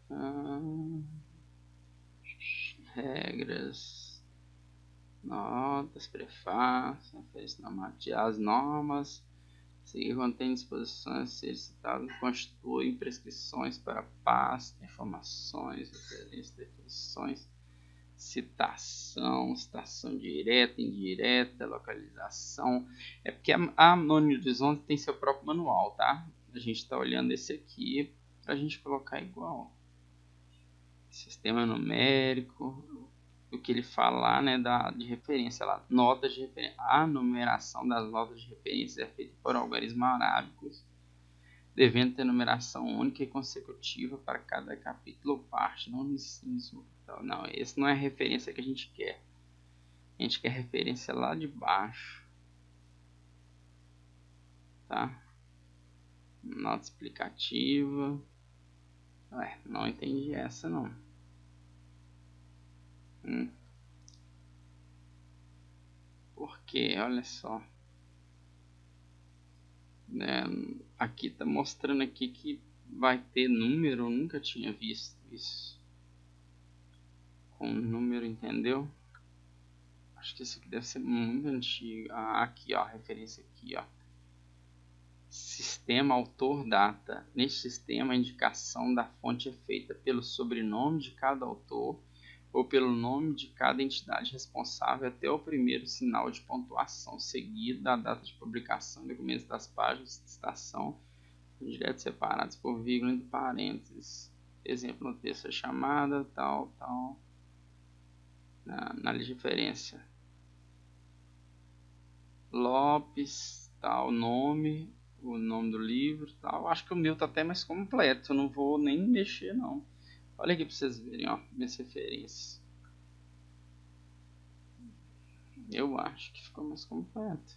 Regras, notas, prefácio, as normas, se contém disposições a ser citadas, constituem prescrições para pasta, informações, referências, definições, citação direta, indireta, localização. É porque a Manual do Horizonte tem seu próprio manual, tá? A gente está olhando esse aqui para a gente colocar igual. Sistema numérico, o que ele fala lá, né, de referência lá, notas de referência. A numeração das notas de referência é feita por algarismos arábicos, devendo ter numeração única e consecutiva para cada capítulo ou parte. Não, esse não é a referência que a gente quer. A gente quer referência lá de baixo, tá? Nota explicativa. Não entendi essa, não. Porque, olha só, aqui tá mostrando aqui que vai ter número. Eu nunca tinha visto isso com número, entendeu? Acho que isso aqui deve ser muito antigo. Aqui, ó, referência aqui, ó. Sistema autor data. Neste sistema, a indicação da fonte é feita pelo sobrenome de cada autor ou pelo nome de cada entidade responsável até o primeiro sinal de pontuação, seguido da data de publicação e documentos das páginas de citação, direto separados por vírgula entre parênteses. Exemplo, no texto é chamada, tal, na referência. Lopes, tal, nome, o nome do livro, tal. Acho que o meu tá até mais completo, eu não vou nem mexer, não. Olha aqui para vocês verem, ó, minhas referências. Eu acho que ficou mais completo.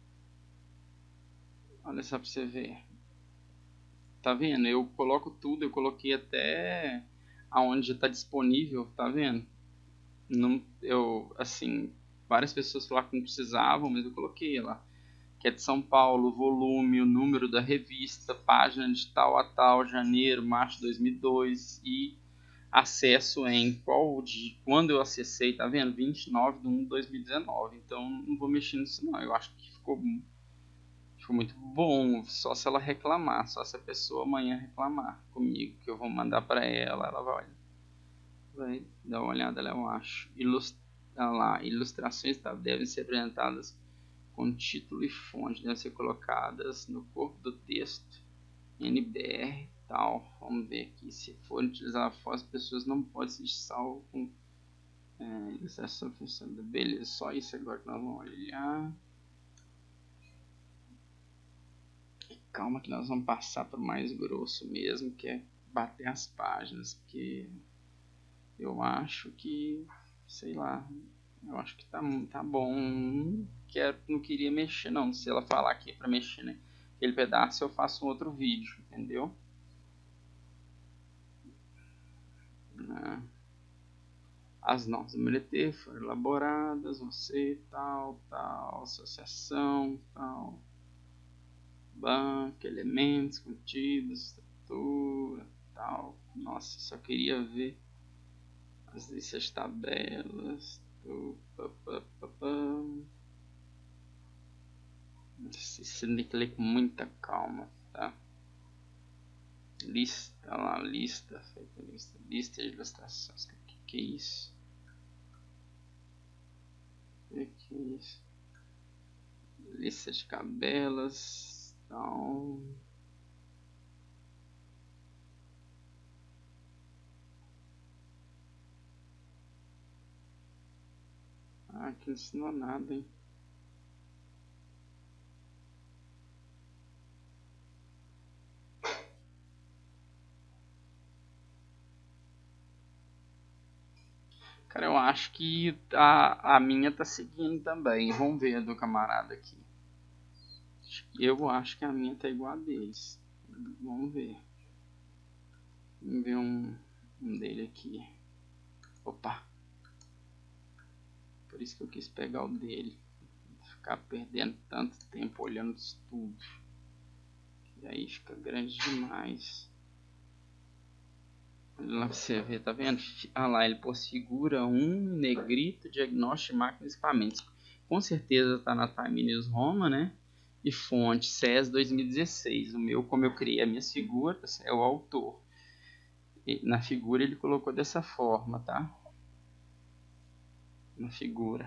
Olha só para você ver. Tá vendo? Eu coloco tudo, eu coloquei até aonde está disponível, tá vendo? Não, assim, várias pessoas falaram que não precisavam, mas eu coloquei lá. Que é de São Paulo, volume, o número da revista, página de tal a tal, janeiro, março de 2002 e acesso em quando eu acessei, tá vendo? 29 de 1 de 2019. Então não vou mexer nisso não. Eu acho que ficou muito bom, só se ela reclamar, só se a pessoa amanhã reclamar comigo, que eu vou mandar para ela, ela vai dar uma olhada lá, eu acho. Ilustrações devem ser apresentadas com título e fonte, devem ser colocadas no corpo do texto, NBR tal. Vamos ver aqui, se for utilizar a foto, as pessoas não podem ser salvo com ilustração funcionando. Beleza, só isso agora que nós vamos olhar. Calma que nós vamos passar para o mais grosso mesmo, que é bater as páginas, porque eu acho que, sei lá, Eu acho que tá bom. Não queria mexer não. Se ela falar aqui pra mexer, né? Aquele pedaço eu faço um outro vídeo, entendeu? As normas do MLT foram elaboradas, você, tal, associação, tal, banco, elementos contidos, estrutura, tal. Nossa, só queria ver as listas tabelas. Você tem que ler com muita calma, tá? Lista lá, lista de ilustrações. Que é isso? Que é isso? Lista de cabelas, então. Aqui não ensinou nada, hein? Cara, eu acho que a minha tá seguindo também. Vamos ver a do camarada aqui. Eu acho que a minha tá igual a deles. Vamos ver. Vamos ver um dele aqui. Opa! Por isso que eu quis pegar o dele. Ficar perdendo tanto tempo olhando isso tudo. E aí fica grande demais. Lá você vê, tá vendo? Ah lá, ele pôs figura 1, negrito, diagnóstico de máquinas e equipamentos. Com certeza tá na Time News Roma, né? E fonte CES 2016. O meu, como eu criei as minhas figuras, é o autor. E na figura ele colocou dessa forma, tá? Na figura.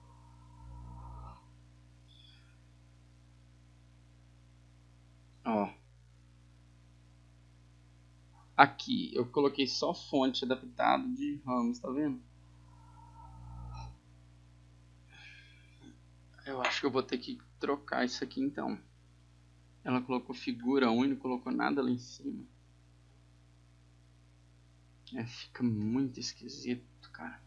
Ó. Aqui, eu coloquei só fonte adaptado de Ramos, tá vendo? Eu acho que eu vou ter que trocar isso aqui então. Ela colocou figura 1 e não colocou nada lá em cima. Fica muito esquisito, cara.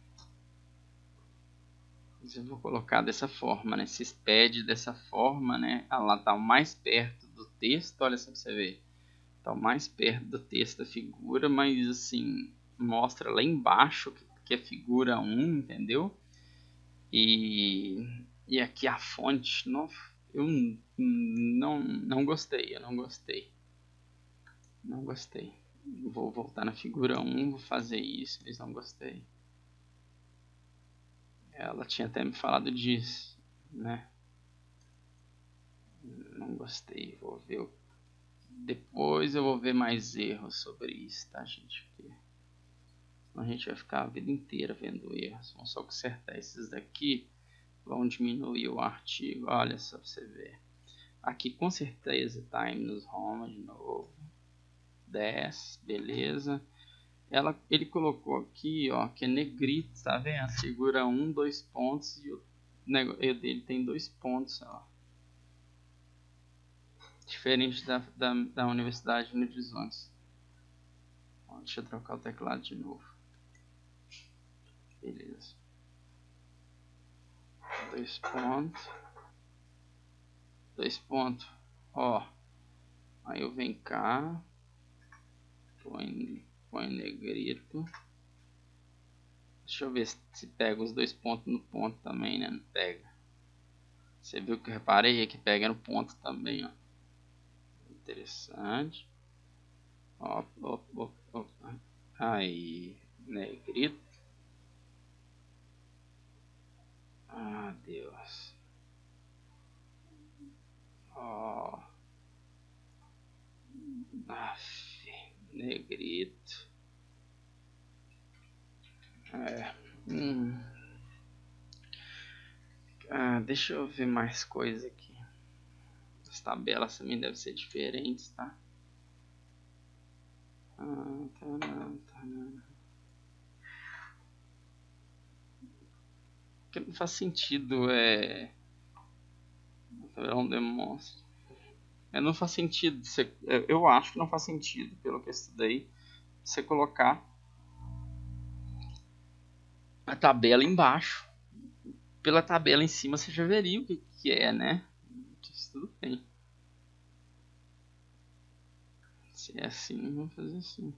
Mas eu vou colocar dessa forma, né? Se expede dessa forma, né? Ela tá mais perto do texto, olha só pra você ver. Tá mais perto do texto da figura, mas assim, mostra lá embaixo que é figura 1, entendeu? E aqui a fonte, eu não gostei, eu não gostei. Não gostei. Vou voltar na figura 1, vou fazer isso, mas não gostei. Ela tinha até me falado disso, né? Não gostei. Vou ver. Depois eu vou ver mais erros sobre isso, tá, gente? Porque a gente vai ficar a vida inteira vendo erros. Vamos só consertar esses daqui. Vão diminuir o artigo. Olha só pra você ver. Aqui com certeza Time nos Roma de novo. 10, beleza. Ele colocou aqui, ó, que é negrito, tá vendo? Figura 1, 2 pontos e o dele tem 2 pontos, ó. Diferente da Universidade de Horizontes. Deixa eu trocar o teclado de novo. Beleza. 2 pontos. 2 pontos. Ó. Aí eu venho cá. Põe negrito. Deixa eu ver se pega os 2 pontos no ponto também, né? Não pega. Você viu que eu reparei que pega no ponto também, ó. Interessante. Ó. Aí, negrito. Ah, Deus. Ó. Negrito. Deixa eu ver mais coisa aqui. As tabelas também devem ser diferentes, tá? Porque não faz sentido, não demonstra. Não faz sentido. Eu acho que não faz sentido, pelo que eu estudei, você colocar a tabela embaixo. pela tabela em cima você já veria o que é, né? Isso tudo bem. Se é assim, vamos fazer assim.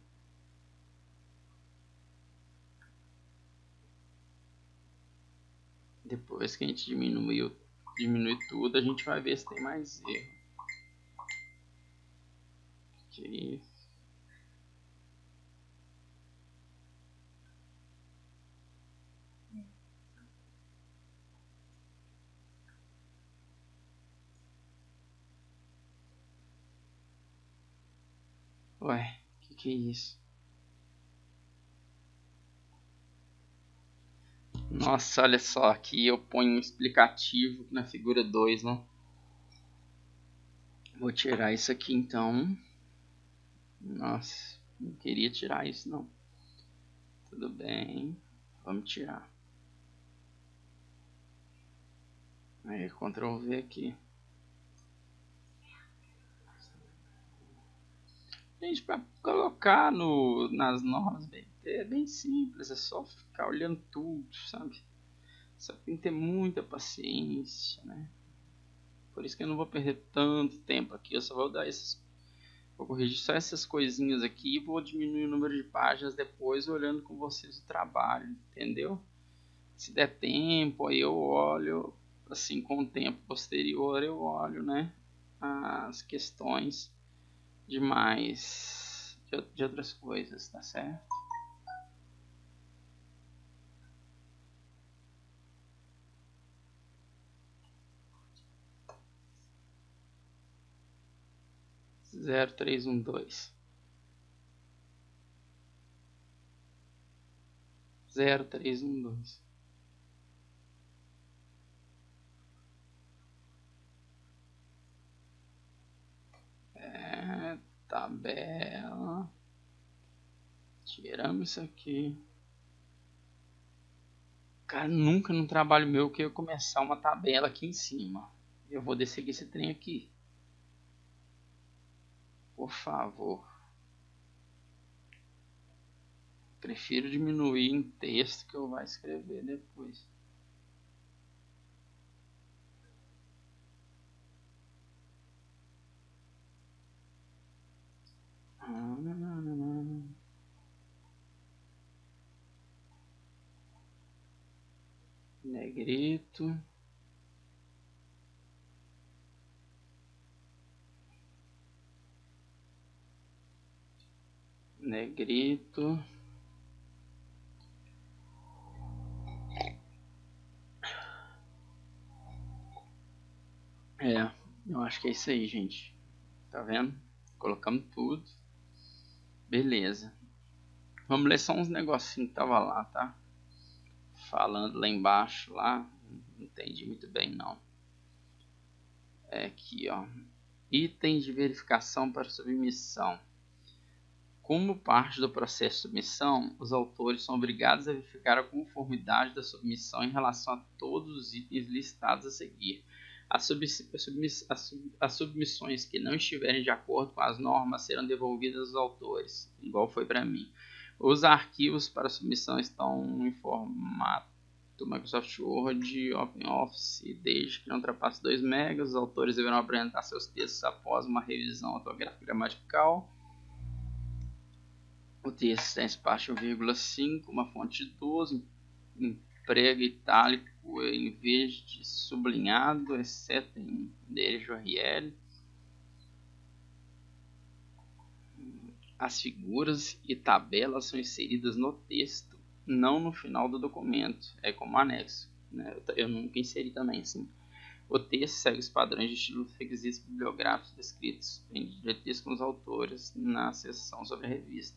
Depois que a gente diminui tudo, a gente vai ver se tem mais erro. Que isso? Ué, que é isso? Nossa, olha só, aqui eu ponho um explicativo na figura 2, né? Vou tirar isso aqui então. Nossa, não queria tirar isso não. Tudo bem, vamos tirar. Aí, Ctrl V aqui. Gente, para colocar nas normas é bem simples, é só ficar olhando tudo, sabe? Só tem que ter muita paciência, né? Por isso que eu não vou perder tanto tempo aqui, eu só vou dar esses. Vou corrigir só essas coisinhas aqui e vou diminuir o número de páginas depois, olhando com vocês o trabalho, entendeu? Se der tempo, aí eu olho, assim, com o tempo posterior, eu olho, né? As questões de outras coisas, tá certo? Zero três um dois 0312. Tabela. Tiramos isso aqui. Cara, nunca num trabalho meu que eu começar uma tabela aqui em cima. Eu vou descer esse trem aqui. Por favor. Prefiro diminuir em texto que eu vou escrever depois. Negrito. Negrito. Eu acho que é isso aí, gente. Tá vendo? Colocamos tudo. Beleza. Vamos ler só uns negocinhos que tava lá, tá? Falando lá embaixo, lá. Não entendi muito bem, não. É aqui, ó. Itens de verificação para submissão. Como parte do processo de submissão, os autores são obrigados a verificar a conformidade da submissão em relação a todos os itens listados a seguir. As submissões que não estiverem de acordo com as normas serão devolvidas aos autores, igual foi para mim. Os arquivos para submissão estão em formato Microsoft Word, OpenOffice, desde que não ultrapasse 2 MB. Os autores deverão apresentar seus textos após uma revisão ortográfica e gramatical. O texto tem espaço 1,5, uma fonte de 12, emprego itálico em vez de sublinhado, exceto em DRL. As figuras e tabelas são inseridas no texto, não no final do documento, é como anexo, né? Eu nunca inseri também assim. O texto segue os padrões de estilo requisitos bibliográficos descritos em diretrizes com os autores na seção sobre a revista.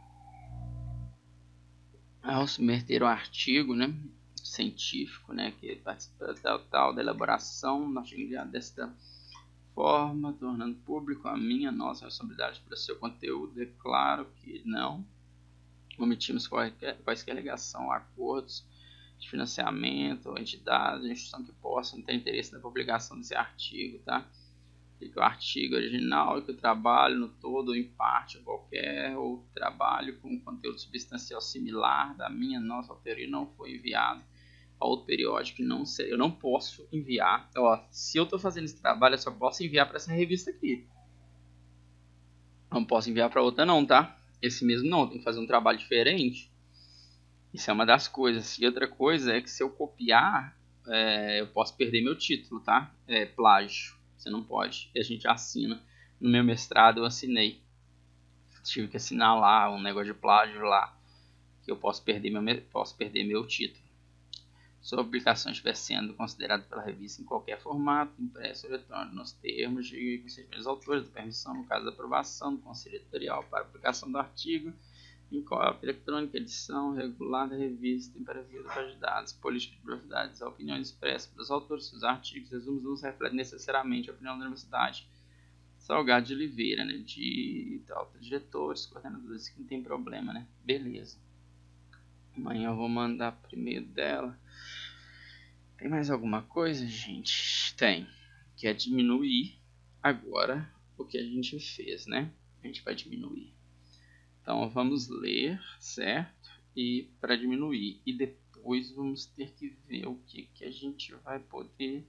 Ao submeter o artigo, né, científico, né, que participa da elaboração do artigo desta forma, tornando público a minha nossa responsabilidade para seu conteúdo, declaro que não omitimos quaisquer ligação a acordos de financiamento ou entidades, instituição que possam ter interesse na publicação desse artigo, tá? Que o artigo original e que o trabalho no todo ou em parte ou qualquer outro trabalho com conteúdo substancial similar da minha nossa autoria não foi enviado autoperiódico, eu não posso enviar. Ó, se eu estou fazendo esse trabalho, eu só posso enviar para essa revista aqui. Não posso enviar para outra não, tá? Esse mesmo não, tem que fazer um trabalho diferente. Isso é uma das coisas. E outra coisa é que se eu copiar, eu posso perder meu título, tá? É plágio. Você não pode. E a gente assina. No meu mestrado eu assinei. Tive que assinar lá um negócio de plágio lá. Que eu posso perder meu título. Sua publicação estiver sendo considerada pela revista em qualquer formato, impresso ou eletrônico, nos termos de consentimento dos autores, da permissão, no caso da aprovação do Conselho Editorial para a publicação do artigo, em cópia eletrônica, edição regular da revista, imperativa de dados, política de privacidade, a opinião expressa pelos autores dos artigos, resumos não refletem necessariamente a opinião da universidade. Salgado de Oliveira, né, de diretores, coordenadores, que não tem problema, né? Beleza. Amanhã eu vou mandar primeiro dela. Tem mais alguma coisa, gente? Tem. Que é diminuir agora o que a gente fez, né? A gente vai diminuir. Então vamos ler, certo? E para diminuir. E depois vamos ter que ver o que a gente vai poder.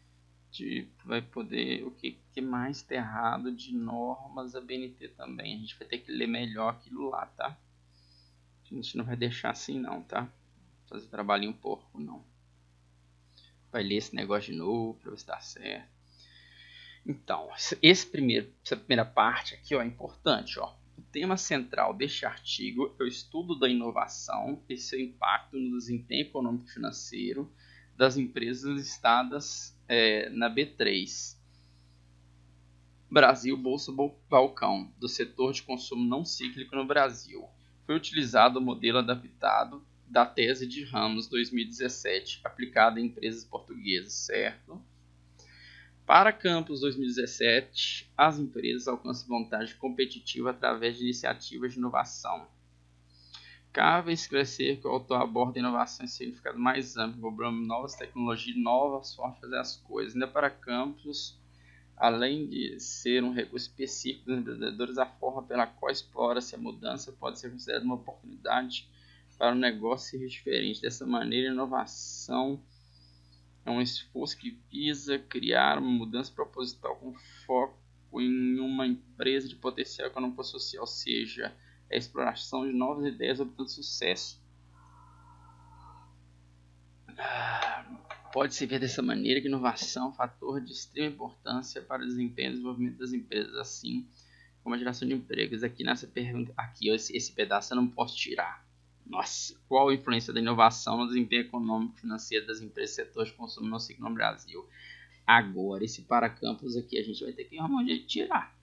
O que mais está errado de normas a BNT também. A gente vai ter que ler melhor aquilo lá, tá? A gente não vai deixar assim não, tá? Fazer trabalhinho porco não. Vai ler esse negócio de novo para ver se dá certo. Então, essa primeira parte aqui, ó, é importante, ó. O tema central deste artigo é o estudo da inovação e seu impacto no desempenho econômico e financeiro das empresas listadas na B3. Brasil Bolsa Balcão, do setor de consumo não cíclico no Brasil. Foi utilizado o modelo adaptado da tese de Ramos 2017, aplicada em empresas portuguesas, certo? Para Campos 2017, as empresas alcançam vantagem competitiva através de iniciativas de inovação. Cabe esclarecer que o autor aborda a inovação em significado mais amplo, englobando novas tecnologias, novas formas de fazer as coisas. Ainda para Campos, além de ser um recurso específico dos empreendedores, a forma pela qual explora-se a mudança pode ser considerada uma oportunidade para um negócio ser diferente. Dessa maneira, a inovação é um esforço que visa criar uma mudança proposital com foco em uma empresa de potencial econômico-social, ou seja, a exploração de novas ideias obtendo sucesso. Pode-se ver dessa maneira que inovação é um fator de extrema importância para o desempenho e desenvolvimento das empresas, assim como a geração de empregos. Aqui nessa pergunta, aqui esse pedaço eu não posso tirar. Nossa, qual a influência da inovação no desempenho econômico e financeiro das empresas do setor de consumo no ciclo no Brasil? Agora, esse para campus aqui a gente vai ter que arrumar um jeito de tirar.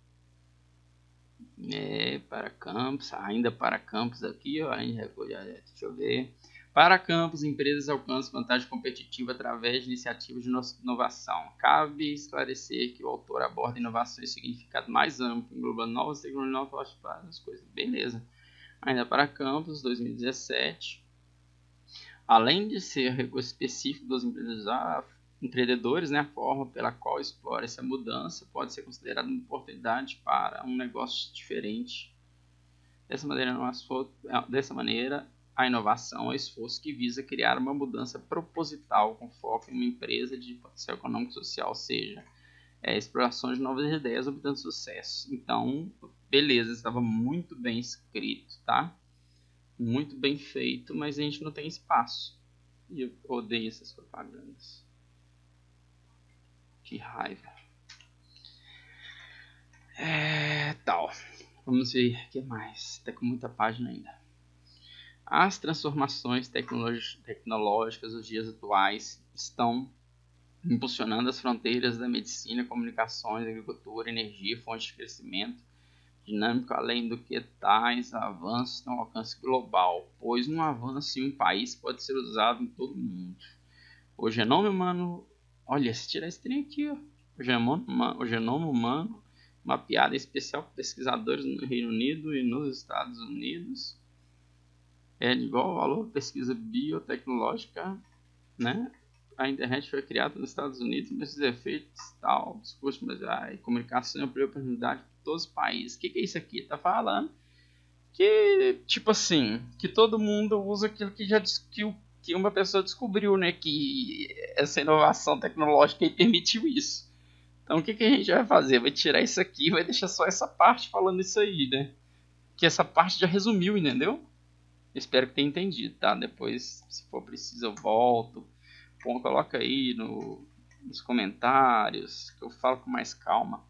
Para campus, ainda para campus aqui, ó, deixa eu ver. Para campus, empresas alcançam vantagem competitiva através de iniciativas de inovação. Cabe esclarecer que o autor aborda inovação em significado mais amplo, englobando novas tecnologias, novas várias coisas. Beleza. Ainda para campus, 2017. Além de ser recurso específico dos empreendedores, né, a forma pela qual explora essa mudança pode ser considerada uma oportunidade para um negócio diferente. Dessa maneira, a inovação é o esforço que visa criar uma mudança proposital com foco em uma empresa de potencial econômico e social, ou seja, exploração de novas ideias obtendo sucesso. Então, beleza, estava muito bem escrito, tá? Muito bem feito, mas a gente não tem espaço. E eu odeio essas propagandas. Que raiva. Tal. Vamos ver o que mais. Tá com muita página ainda. As transformações tecnológicas dos dias atuais estão impulsionando as fronteiras da medicina, comunicações, agricultura, energia, fontes de crescimento dinâmico, além do que tais avanços têm um alcance global, pois um avanço em um país pode ser usado em todo o mundo. O genoma humano, olha, se tirar esse trem aqui, ó, o genoma humano, mapeado em especial por pesquisadores no Reino Unido e nos Estados Unidos, é de igual valor à pesquisa biotecnológica, né? A internet foi criada nos Estados Unidos, mas os efeitos tal, discurso, mas comunicação e oportunidade para todos os países. O que é isso aqui? Tá falando que, tipo assim, que todo mundo usa aquilo que que uma pessoa descobriu, né, que essa inovação tecnológica aí permitiu isso. Então o que a gente vai fazer? Vai tirar isso aqui e vai deixar só essa parte falando isso aí, né? Que essa parte já resumiu, entendeu? Espero que tenha entendido, tá? Depois, se for preciso, eu volto. Bom, coloca aí nos comentários, que eu falo com mais calma.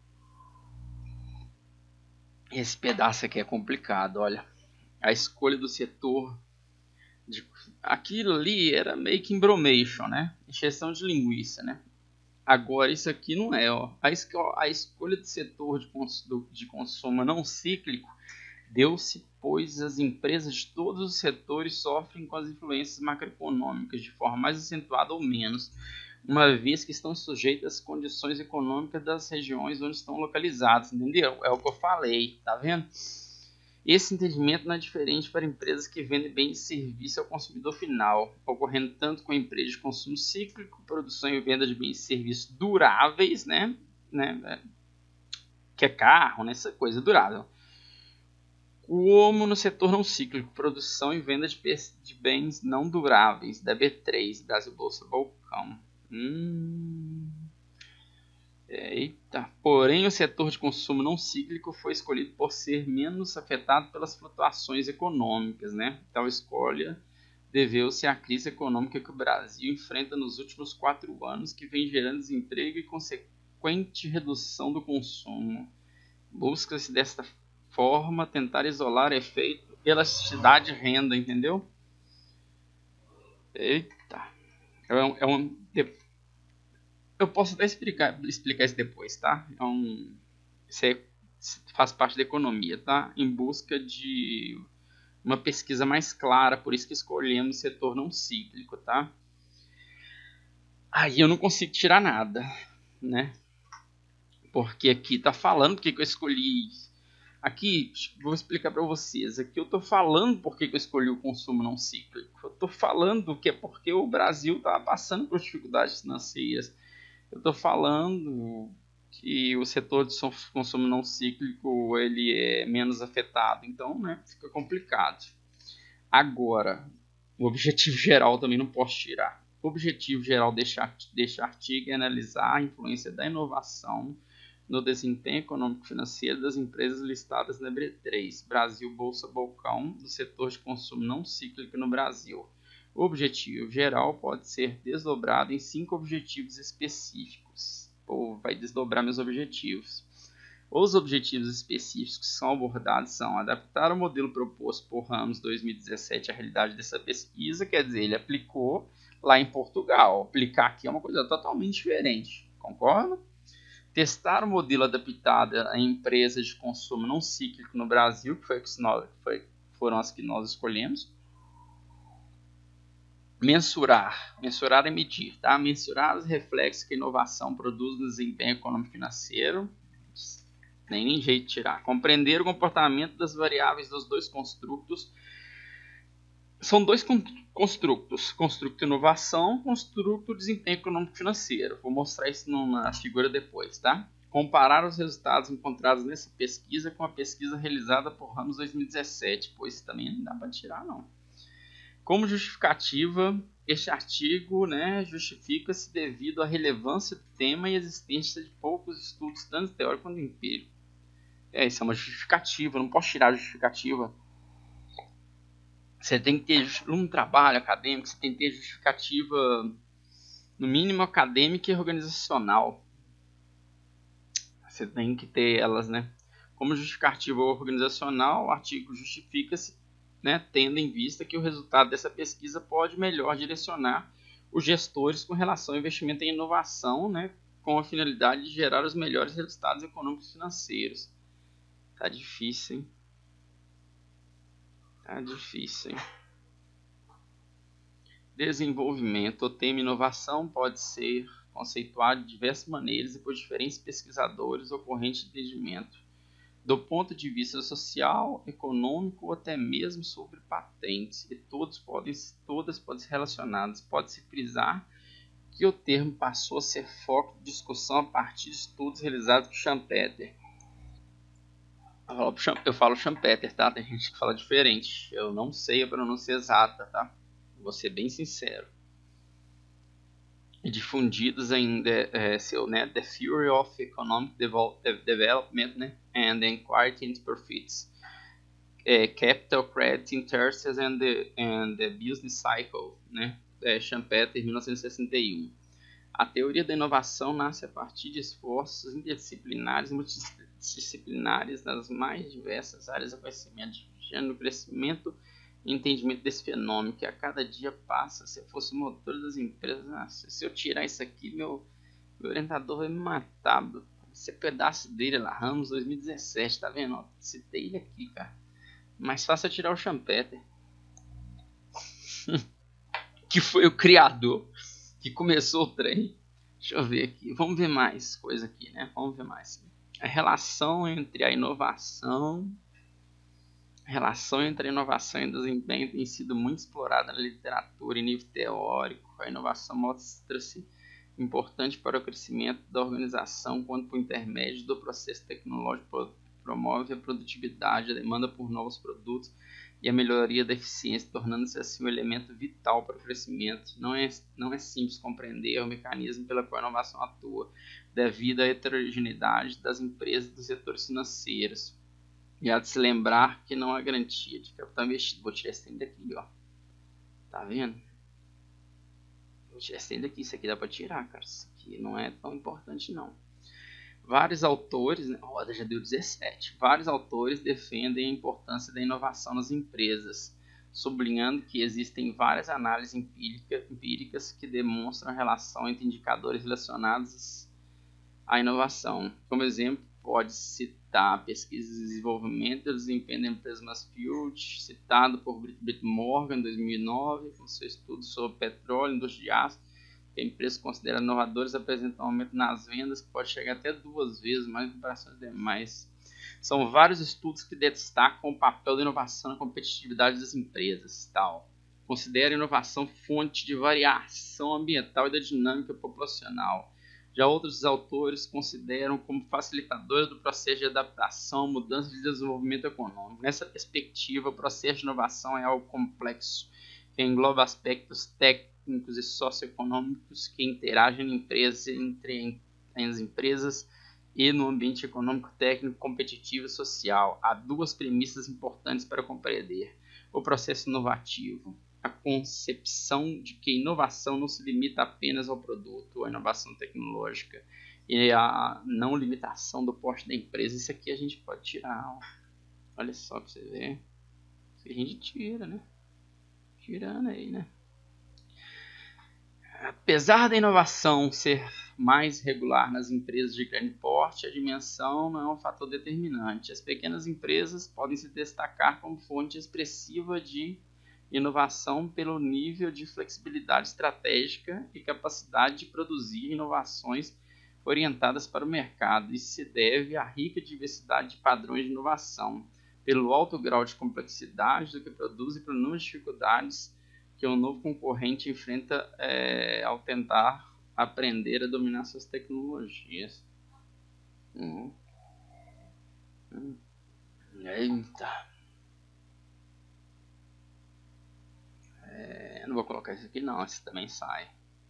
Esse pedaço aqui é complicado, olha. A escolha do setor aquilo ali era meio que embromation, né? Encheção de linguiça, né? Agora isso aqui não é, ó. A escolha de setor de consumo não cíclico deu-se, pois as empresas de todos os setores sofrem com as influências macroeconômicas de forma mais acentuada ou menos, uma vez que estão sujeitas às condições econômicas das regiões onde estão localizadas, entendeu? É o que eu falei, tá vendo? Esse entendimento não é diferente para empresas que vendem bens e serviços ao consumidor final, ocorrendo tanto com empresas de consumo cíclico, produção e venda de bens e serviços duráveis, né? Que é carro, né? Essa coisa durável, como no setor não cíclico, produção e venda de bens não duráveis, da B3, Brasil Bolsa Balcão. Eita. Porém, o setor de consumo não cíclico foi escolhido por ser menos afetado pelas flutuações econômicas, né? Tal escolha deveu-se à crise econômica que o Brasil enfrenta nos últimos 4 anos, que vem gerando desemprego e consequente redução do consumo. Busca-se desta forma tentar isolar o efeito elasticidade de renda, entendeu? Eita. Eu posso até explicar isso depois, tá? Isso aí faz parte da economia, tá? Em busca de uma pesquisa mais clara, por isso que escolhemos setor não cíclico, tá? Aí eu não consigo tirar nada, né? Porque aqui tá falando porque que eu escolhi. Aqui, vou explicar para vocês. Aqui eu tô falando porque que eu escolhi o consumo não cíclico. Eu tô falando que é porque o Brasil tá passando por dificuldades financeiras. Eu tô falando que o setor de consumo não cíclico ele é menos afetado. Então, né, fica complicado. Agora, o objetivo geral também não posso tirar. O objetivo geral deste artigo é analisar a influência da inovação no desempenho econômico-financeiro das empresas listadas na B3, Brasil Bolsa Balcão, do setor de consumo não cíclico no Brasil. O objetivo geral pode ser desdobrado em 5 objetivos específicos. Ou vai desdobrar meus objetivos. Os objetivos específicos que são abordados são adaptar o modelo proposto por Ramos 2017 à realidade dessa pesquisa, quer dizer, ele aplicou lá em Portugal. Aplicar aqui é uma coisa totalmente diferente, concorda? Testar o modelo adaptado a empresas de consumo não cíclico no Brasil, que foram as que nós escolhemos. Mensurar é medir, tá? Mensurar os reflexos que a inovação produz no desempenho econômico e financeiro. Nem jeito de tirar. Compreender o comportamento das variáveis dos dois construtos. São dois construtos. Construto inovação, construto desempenho econômico financeiro. Vou mostrar isso na figura depois, tá? Comparar os resultados encontrados nessa pesquisa com a pesquisa realizada por Ramos 2017. Pois também não dá para tirar, não. Como justificativa, este artigo, né, justifica-se devido à relevância do tema e existência de poucos estudos, tanto teóricos quanto empíricos. Isso é uma justificativa, não posso tirar a justificativa. Você tem que ter um trabalho acadêmico, você tem que ter justificativa, no mínimo acadêmica e organizacional. Você tem que ter elas, né? Como justificativa organizacional, o artigo justifica-se, né, tendo em vista que o resultado dessa pesquisa pode melhor direcionar os gestores com relação ao investimento em inovação, né, com a finalidade de gerar os melhores resultados econômicos e financeiros. Tá difícil, hein? Tá difícil, hein? Desenvolvimento. O tema inovação pode ser conceituado de diversas maneiras e por diferentes pesquisadores ocorrente de entendimento, do ponto de vista social, econômico ou até mesmo sobre patentes, e todas podem ser relacionadas. Pode-se frisar que o termo passou a ser foco de discussão a partir de estudos realizados por Schumpeter. Eu falo Schumpeter, tá? Tem gente que fala diferente. Eu não sei a pronúncia exata, tá? vou ser bem sincero. E difundidos em The Theory of Economic Development, né? And the Inquiry into Profits, Capital, Credit, Interests and the Business Cycle, né? Schumpeter, 1961. A teoria da inovação nasce a partir de esforços interdisciplinares e multidisciplinares nas mais diversas áreas do conhecimento, gerando crescimento e entendimento desse fenômeno que a cada dia passa. Se eu fosse o motor das empresas, nossa, se eu tirar isso aqui, meu orientador vai me matar. Esse pedaço dele lá, Ramos 2017, tá vendo? Ó, citei ele aqui, cara. Mais fácil é tirar o Schumpeter, que foi o criador, que começou o trem. Deixa eu ver aqui, vamos ver mais coisa aqui, né? Vamos ver mais. A relação entre a inovação e desempenho tem sido muito explorada na literatura em nível teórico. A inovação mostra-se importante para o crescimento da organização quando por intermédio do processo tecnológico promove a produtividade, a demanda por novos produtos e a melhoria da eficiência, tornando-se assim um elemento vital para o crescimento. Não é simples compreender o mecanismo pela qual a inovação atua, devido à heterogeneidade das empresas e dos setores financeiros. E há de se lembrar que não há garantia de capital investido. Vou tirar esse trem daqui, ó. Tá vendo? Vou tirar esse trem daqui. Isso aqui dá para tirar, cara. Isso aqui não é tão importante, não. Vários autores, né? Roda já deu 17. Vários autores defendem a importância da inovação nas empresas, sublinhando que existem várias análises empíricas que demonstram a relação entre indicadores relacionados à inovação. Como exemplo, pode citar pesquisas de desenvolvimento e desempenho da empresa Mansfield, citado por Brit Morgan em 2009, com seu estudo sobre petróleo e indústria de aço, que empresas consideradas inovadoras apresentam um aumento nas vendas que pode chegar até 2 vezes mais em comparação às demais. São vários estudos que destacam o papel da inovação na competitividade das empresas. Considera a inovação fonte de variação ambiental e da dinâmica populacional. Já outros autores consideram como facilitadora do processo de adaptação, mudança de desenvolvimento econômico. Nessa perspectiva, o processo de inovação é algo complexo, que engloba aspectos técnicos e socioeconômicos que interagem entre as empresas e no ambiente econômico, técnico, competitivo e social. Há 2 premissas importantes para compreender o processo inovativo: a concepção de que inovação não se limita apenas ao produto, à inovação tecnológica, e a não limitação do porte da empresa. Isso aqui a gente pode tirar, ó. Olha só para você ver. Isso a gente tira, né? Tirando aí, né? Apesar da inovação ser mais regular nas empresas de grande porte, a dimensão não é um fator determinante. As pequenas empresas podem se destacar como fonte expressiva de inovação pelo nível de flexibilidade estratégica e capacidade de produzir inovações orientadas para o mercado. Isso se deve à rica diversidade de padrões de inovação, pelo alto grau de complexidade do que produz e pelo número de dificuldades que um novo concorrente enfrenta ao tentar aprender a dominar suas tecnologias. Eita. Não vou colocar isso aqui não, esse também sai.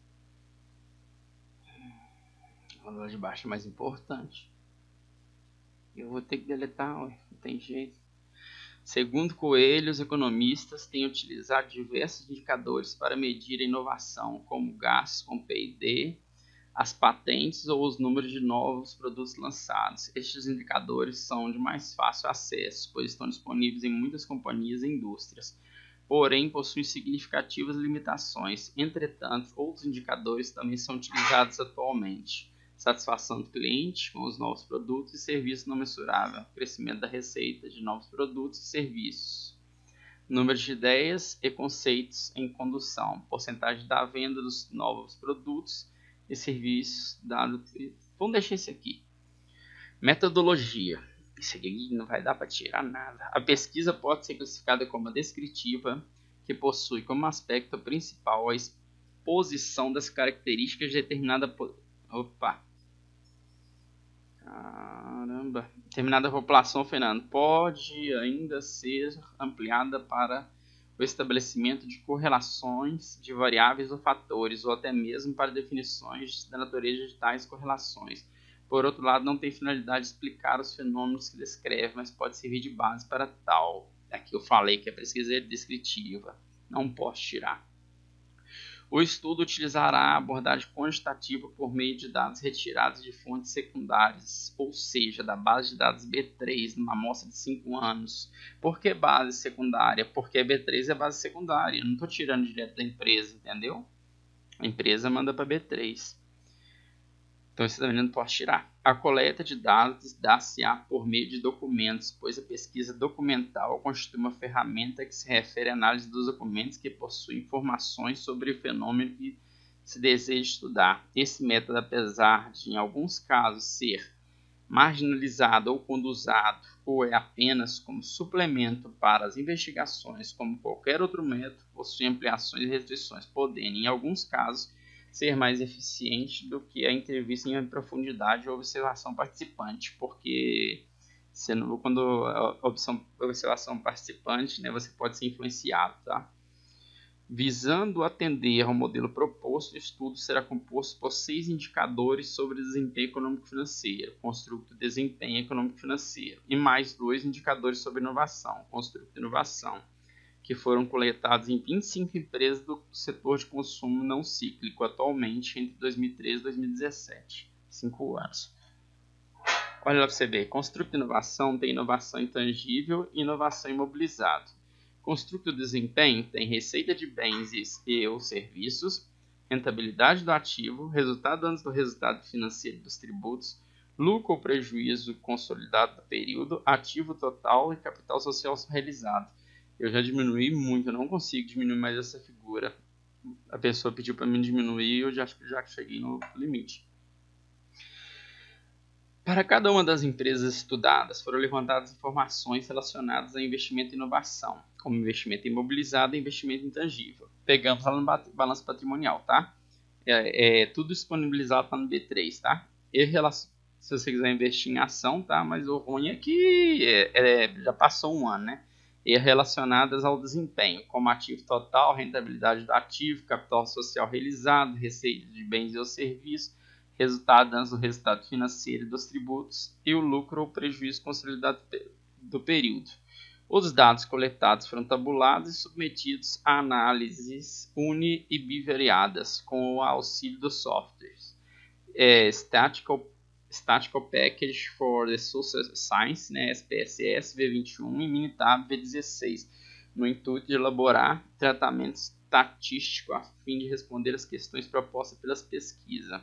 O valor de baixo é mais importante. Eu vou ter que deletar, não tem jeito. Segundo Coelho, os economistas têm utilizado diversos indicadores para medir a inovação, como o gasto com P&D, as patentes ou os números de novos produtos lançados. Estes indicadores são de mais fácil acesso, pois estão disponíveis em muitas companhias e indústrias, porém possuem significativas limitações. Entretanto, outros indicadores também são utilizados atualmente. Satisfação do cliente com os novos produtos e serviços não mensurável, crescimento da receita de novos produtos e serviços, número de ideias e conceitos em condução, porcentagem da venda dos novos produtos e serviços dado. Vamos deixar esse aqui. Metodologia. Isso aqui não vai dar para tirar nada. A pesquisa pode ser classificada como descritiva, que possui como aspecto principal a exposição das características de determinada população, Fernando, pode ainda ser ampliada para o estabelecimento de correlações de variáveis ou fatores, ou até mesmo para definições da natureza de tais correlações. Por outro lado, não tem finalidade de explicar os fenômenos que descreve, mas pode servir de base para tal. Aqui eu falei que a pesquisa é descritiva, não posso tirar. O estudo utilizará a abordagem quantitativa por meio de dados retirados de fontes secundárias, ou seja, da base de dados B3, numa amostra de 5 anos. Por que base secundária? Porque B3 é base secundária, eu não estou tirando direto da empresa, entendeu? A empresa manda para B3. Então, esse também não pode tirar. A coleta de dados dá-se-á por meio de documentos, pois a pesquisa documental constitui uma ferramenta que se refere à análise dos documentos que possuem informações sobre o fenômeno que se deseja estudar. Esse método, apesar de, em alguns casos, ser marginalizado ou conduzado, ou é apenas como suplemento para as investigações, como qualquer outro método, possui ampliações e restrições, podendo, em alguns casos, ser mais eficiente do que a entrevista em profundidade ou observação participante, porque quando a observação participante, né, você pode ser influenciado, tá? Visando atender ao modelo proposto, o estudo será composto por 6 indicadores sobre desempenho econômico-financeiro, construto desempenho econômico-financeiro, e mais 2 indicadores sobre inovação, construto inovação, que foram coletados em 25 empresas do setor de consumo não cíclico, atualmente entre 2013 e 2017, 5 anos. Olha lá para você ver, construto inovação tem inovação intangível e inovação imobilizada. Construto desempenho tem receita de bens e ou serviços, rentabilidade do ativo, resultado antes do resultado financeiro dos tributos, lucro ou prejuízo consolidado do período, ativo total e capital social realizado. Eu já diminuí muito, eu não consigo diminuir mais essa figura. A pessoa pediu para mim diminuir e eu já cheguei no limite. Para cada uma das empresas estudadas, foram levantadas informações relacionadas a investimento e inovação, como investimento imobilizado e investimento intangível. Pegamos lá no balanço patrimonial, tá? Tudo disponibilizado lá no B3, tá? Se você quiser investir em ação, tá? Mas o ruim é que já passou um ano, né? E relacionadas ao desempenho, como ativo total, rentabilidade do ativo, capital social realizado, receita de bens ou serviços, resultado antes do resultado financeiro dos tributos e o lucro ou prejuízo consolidado do período. Os dados coletados foram tabulados e submetidos a análises uni e bivariadas com o auxílio dos softwares Statistical Package for the Social Science, né, SPSS V21 e Minitab V16, no intuito de elaborar tratamento estatístico a fim de responder às questões propostas pela pesquisa.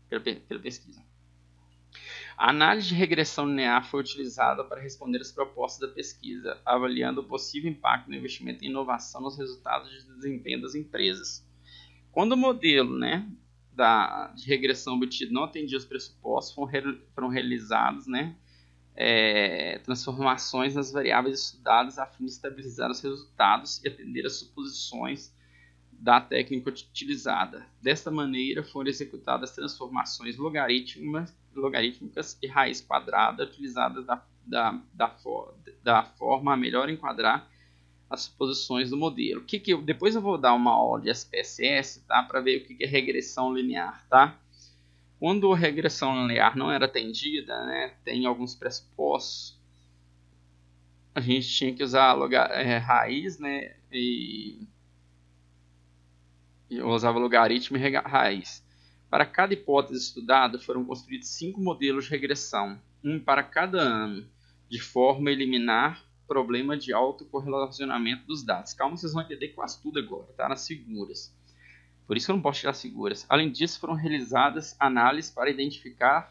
A análise de regressão linear foi utilizada para responder às propostas da pesquisa, avaliando o possível impacto no investimento em inovação nos resultados de desempenho das empresas. Quando o modelo, né, de regressão obtido não atendia os pressupostos, foram realizadas, né, transformações nas variáveis estudadas a fim de estabilizar os resultados e atender às suposições da técnica utilizada. Desta maneira, foram executadas transformações logarítmicas e raiz quadrada utilizadas da forma a melhor enquadrar as suposições do modelo. Depois eu vou dar uma aula de SPSS, tá, para ver o que é regressão linear, tá? Quando a regressão linear não era atendida, né, tem alguns pressupostos. A gente tinha que usar raiz, né, e eu usava logaritmo e raiz. Para cada hipótese estudada, foram construídos 5 modelos de regressão, um para cada ano, de forma a eliminar problema de autocorrelacionamento dos dados. Calma, vocês vão entender quase tudo agora, tá? Nas figuras. Por isso que eu não posso tirar as figuras. Além disso, foram realizadas análises para identificação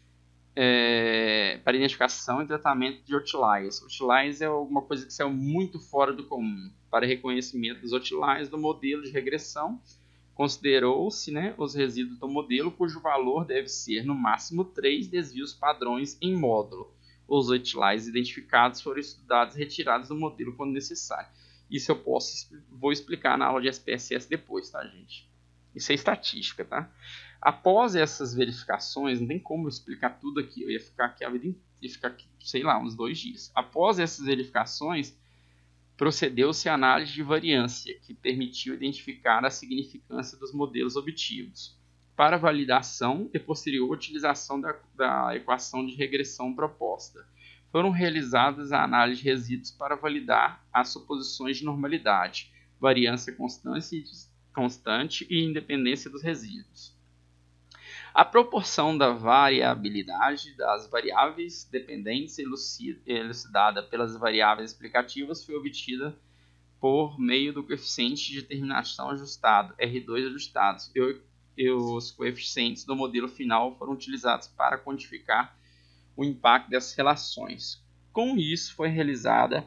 e tratamento de outliers. Outliers é alguma coisa que saiu muito fora do comum. Para reconhecimento dos outliers do modelo de regressão, considerou-se, né, os resíduos do modelo, cujo valor deve ser, no máximo, 3 desvios padrões em módulo. Os outliers identificados foram estudados e retirados do modelo quando necessário. Isso eu vou explicar na aula de SPSS depois, tá, gente? Isso é estatística, tá? Após essas verificações, não tem como eu explicar tudo aqui. Eu ia ficar aqui a vida inteira, sei lá, uns 2 dias. Após essas verificações, procedeu-se à análise de variância, que permitiu identificar a significância dos modelos obtidos. Para validação e posterior utilização da equação de regressão proposta, foram realizadas a análise de resíduos para validar as suposições de normalidade, variância constante e independência dos resíduos. A proporção da variabilidade das variáveis dependentes elucidada pelas variáveis explicativas foi obtida por meio do coeficiente de determinação ajustado, R2 ajustados, e os coeficientes do modelo final foram utilizados para quantificar o impacto dessas relações. Com isso, foi realizada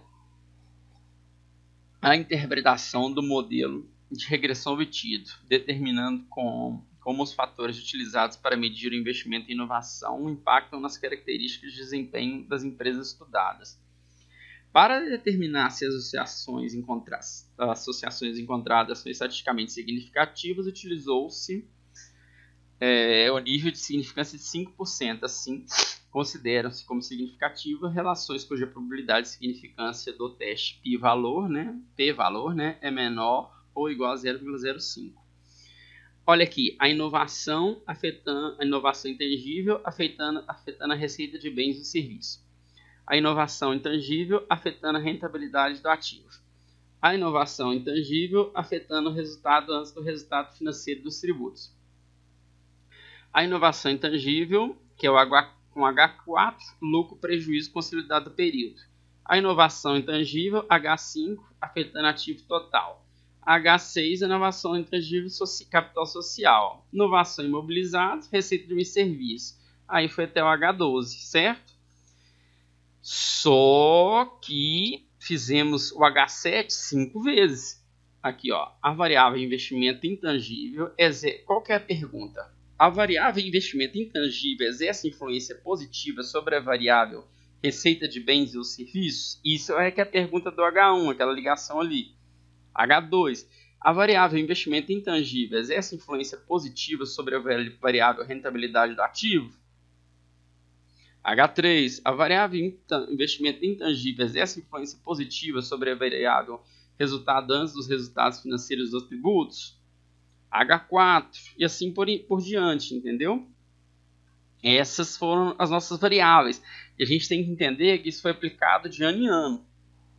a interpretação do modelo de regressão obtido, determinando como os fatores utilizados para medir o investimento em inovação impactam nas características de desempenho das empresas estudadas. Para determinar se as associações encontradas são estatisticamente significativas, utilizou-se o nível de significância de 5%. Assim, consideram-se como significativas relações cuja probabilidade de significância do teste p-valor, é menor ou igual a 0,05. Olha aqui, a inovação intangível afetando a receita de bens e serviços. A inovação intangível afetando a rentabilidade do ativo. A inovação intangível afetando o resultado antes do resultado financeiro dos tributos. A inovação intangível, que é com H4, lucro, prejuízo consolidado do período. A inovação intangível, H5, afetando ativo total. H6, inovação intangível, capital social. Inovação imobilizada, receita de bens e serviços. Aí foi até o H12, certo? Só que fizemos o H7 5 vezes. Aqui, ó, a variável investimento intangível. Qual que é a pergunta? A variável investimento intangível exerce influência positiva sobre a variável receita de bens e serviços? Isso é que é a pergunta do H1, aquela ligação ali. H2. A variável investimento intangível exerce influência positiva sobre a variável rentabilidade do ativo? H3. A variável investimento intangível exerce influência positiva sobre a variável resultado antes dos resultados financeiros dos tributos? H4, e assim por diante, entendeu? Essas foram as nossas variáveis. E a gente tem que entender que isso foi aplicado de ano em ano.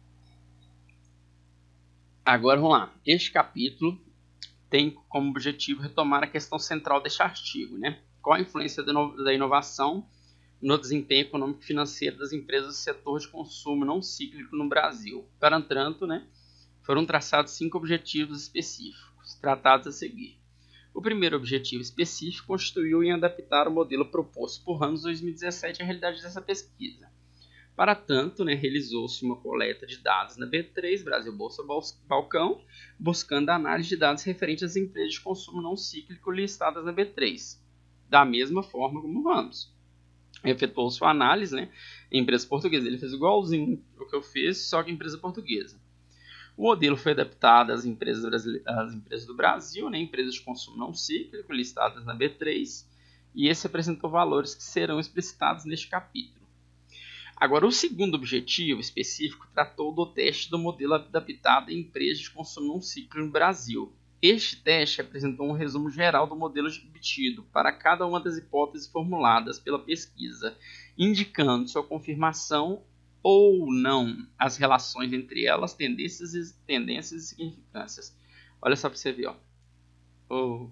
Agora vamos lá. Este capítulo tem como objetivo retomar a questão central deste artigo, né? Qual a influência da inovação no desempenho econômico e financeiro das empresas do setor de consumo não cíclico no Brasil? Para tanto, né, foram traçados 5 objetivos específicos, tratados a seguir. O primeiro objetivo específico consistiu em adaptar o modelo proposto por Ramos 2017 à realidade dessa pesquisa. Para tanto, né, realizou-se uma coleta de dados na B3, Brasil Bolsa Balcão, buscando a análise de dados referentes às empresas de consumo não cíclico listadas na B3. Da mesma forma como Ramos. Efetuou sua análise, né, em empresas portuguesas. Ele fez igualzinho o que eu fiz, só que em empresa portuguesa. O modelo foi adaptado às empresas do Brasil, né, empresas de consumo não cíclico listadas na B3, e esse apresentou valores que serão explicitados neste capítulo. Agora, o segundo objetivo específico tratou do teste do modelo adaptado em empresas de consumo não cíclico no Brasil. Este teste apresentou um resumo geral do modelo obtido para cada uma das hipóteses formuladas pela pesquisa, indicando sua confirmação ou não, as relações entre elas, tendências e significâncias. Olha só para você ver, ó.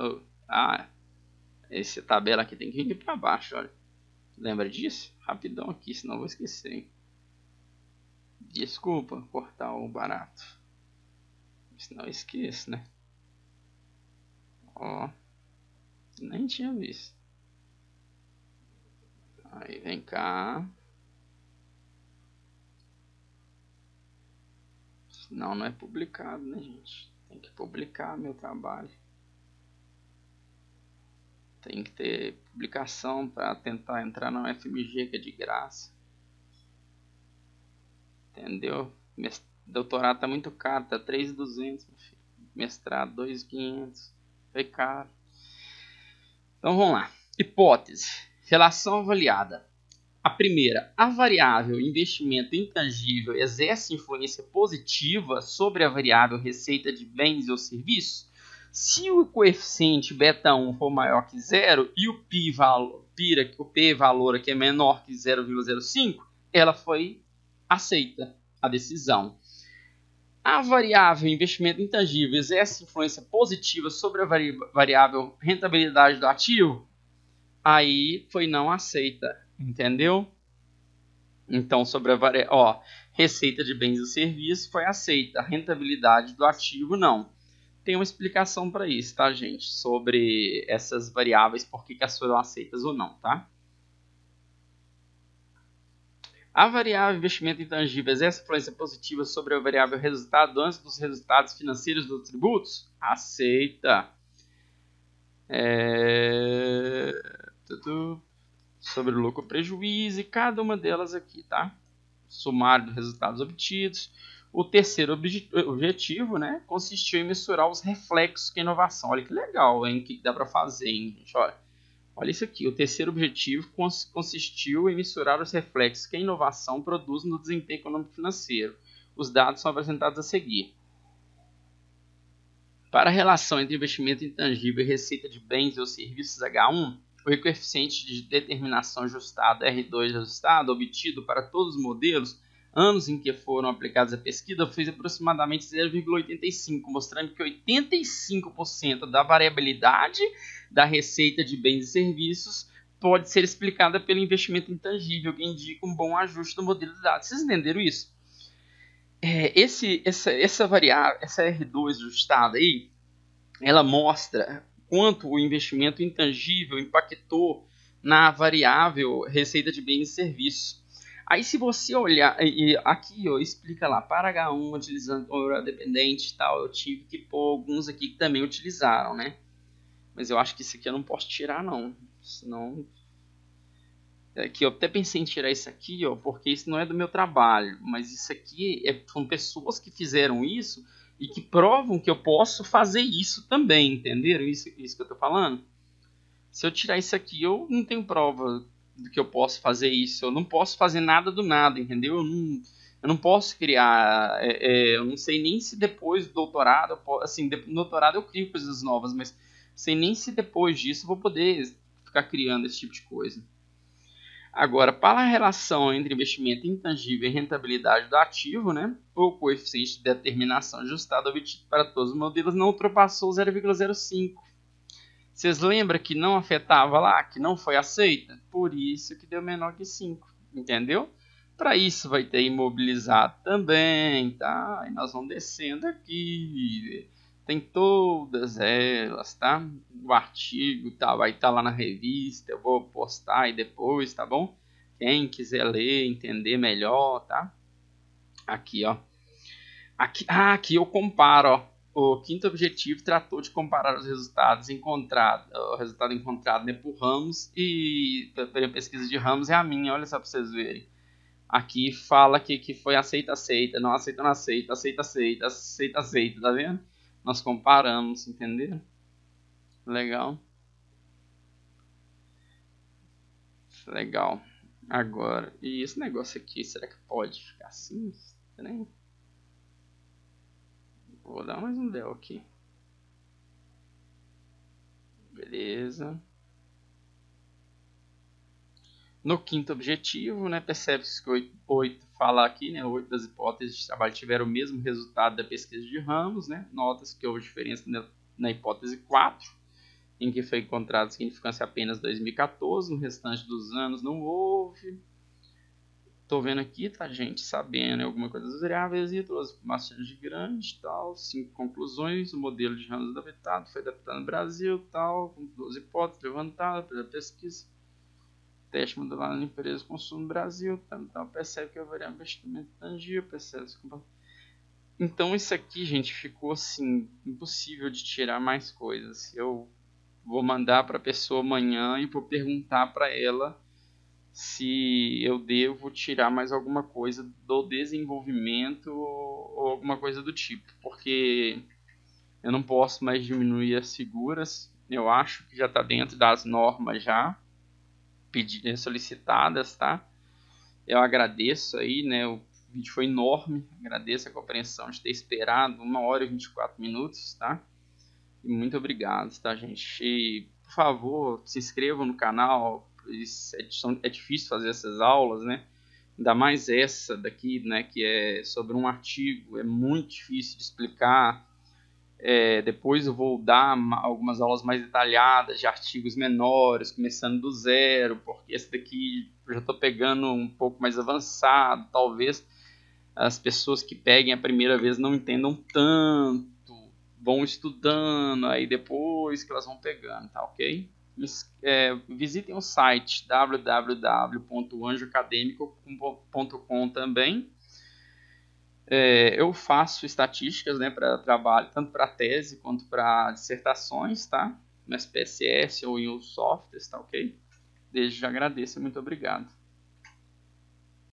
Essa tabela aqui tem que vir para baixo, olha. Lembra disso? Rapidão aqui, senão eu vou esquecer, hein? Desculpa cortar o barato. Senão eu esqueço, né? Ó. Nem tinha visto. Aí vem cá. Senão não é publicado, né, gente? Tem que publicar meu trabalho. Tem que ter publicação para tentar entrar na UFMG, que é de graça. Entendeu? Doutorado tá muito caro, tá 3.200, mestrado 2.500. Foi caro. Então vamos lá. Hipótese. Relação avaliada. A primeira, a variável investimento intangível exerce influência positiva sobre a variável receita de bens ou serviços? Se o coeficiente beta1 for maior que zero e o p-valor aqui é menor que 0,05, ela foi aceita a decisão. A variável investimento intangível exerce influência positiva sobre a variável rentabilidade do ativo? Aí foi não aceita, entendeu? Então, sobre a receita de bens e serviços foi aceita, a rentabilidade do ativo não. Tem uma explicação para isso, tá, gente? Sobre essas variáveis, por que elas foram aceitas ou não, tá? A variável investimento intangível exerce influência positiva sobre a variável resultado antes dos resultados financeiros dos tributos? Aceita. Sobre o lucro ou prejuízo e cada uma delas aqui, tá? Sumário dos resultados obtidos. O terceiro objetivo, né, consistiu em mensurar os reflexos que a inovação. Olha que legal, hein? O que dá para fazer, hein, gente? Olha isso aqui. O terceiro objetivo consistiu em mensurar os reflexos que a inovação produz no desempenho econômico-financeiro. Os dados são apresentados a seguir. Para a relação entre investimento intangível e receita de bens ou serviços H1, o coeficiente de determinação ajustado R2 ajustado obtido para todos os modelos, anos em que foram aplicados a pesquisa, foi aproximadamente 0,85, mostrando que 85% da variabilidade da receita de bens e serviços pode ser explicada pelo investimento intangível, que indica um bom ajuste do modelo de dados. Vocês entenderam isso? Essa variável, essa R2 ajustada aí, ela mostra quanto o investimento intangível impactou na variável receita de bens e serviços. Aí se você olhar, aqui explica lá, para H1 utilizando horário dependente e tal, eu tive que pôr alguns aqui que também utilizaram, né? Mas eu acho que isso aqui eu não posso tirar não, senão... Aqui, eu até pensei em tirar isso aqui, porque isso não é do meu trabalho, mas isso aqui são pessoas que fizeram isso e que provam que eu posso fazer isso também, entenderam isso que eu estou falando? Se eu tirar isso aqui, eu não tenho prova de que eu posso fazer isso, eu não posso fazer nada do nada, entendeu? Eu não posso criar, eu não sei nem se depois do doutorado, assim, no doutorado eu crio coisas novas, mas sei nem se depois disso eu vou poder ficar criando esse tipo de coisa. Agora, para a relação entre investimento intangível e rentabilidade do ativo, né, o coeficiente de determinação ajustado obtido para todos os modelos não ultrapassou 0,05. Vocês lembram que não afetava lá, que não foi aceita? Por isso que deu menor que 5, entendeu? Para isso vai ter imobilizado também, tá? E nós vamos descendo aqui. Tem todas elas, tá? O artigo tá, vai estar lá na revista, eu vou postar aí depois, tá bom? Quem quiser ler, entender melhor, tá? Aqui, ó. Aqui eu comparo, ó. O quinto objetivo tratou de comparar os resultados encontrados, o resultado encontrado, né, por Ramos e pela pesquisa de Ramos é a minha, olha só para vocês verem. Aqui fala que foi aceita, não aceita, não aceita, aceita, tá vendo? Nós comparamos, entendeu? Legal. Legal. Agora, e esse negócio aqui, será que pode ficar assim? Estranho. Vou dar mais um del aqui. Beleza. No quinto objetivo, né, percebe-se que 8 fala aqui, né, 8 das hipóteses de trabalho tiveram o mesmo resultado da pesquisa de Ramos, né, nota-se que houve diferença na hipótese 4, em que foi encontrada significância apenas 2014, no restante dos anos não houve. Estou vendo aqui, tá, gente, sabendo alguma coisa das variáveis e todas as informações de grande, tal, 5 conclusões, o modelo de Ramos adaptado foi adaptado no Brasil, tal, com 12 hipóteses levantadas pela pesquisa. Teste modular na empresa consumo no Brasil, então percebe que é variável investimento tangível, então isso aqui, gente, ficou assim impossível de tirar mais coisas. Eu vou mandar para a pessoa amanhã e vou perguntar para ela se eu devo tirar mais alguma coisa do desenvolvimento ou alguma coisa do tipo, porque eu não posso mais diminuir as figuras. Eu acho que já está dentro das normas já solicitadas, tá? Eu agradeço aí, né? O vídeo foi enorme. Agradeço a compreensão de ter esperado 1h e 24 minutos, tá? E muito obrigado, tá, gente? E, por favor, se inscrevam no canal. É difícil fazer essas aulas, né? Ainda mais essa daqui, né? Que é sobre um artigo. É muito difícil de explicar. Depois eu vou dar algumas aulas mais detalhadas de artigos menores, começando do zero, porque esse daqui eu já estou pegando um pouco mais avançado. Talvez as pessoas que peguem a primeira vez não entendam tanto, vão estudando, aí depois que elas vão pegando, tá ok? Visitem o site www.anjoacademico.com também. Eu faço estatísticas, né, para trabalho, tanto para tese quanto para dissertações, tá? No SPSS ou em outros softwares, tá ok? Desde já agradeço, muito obrigado.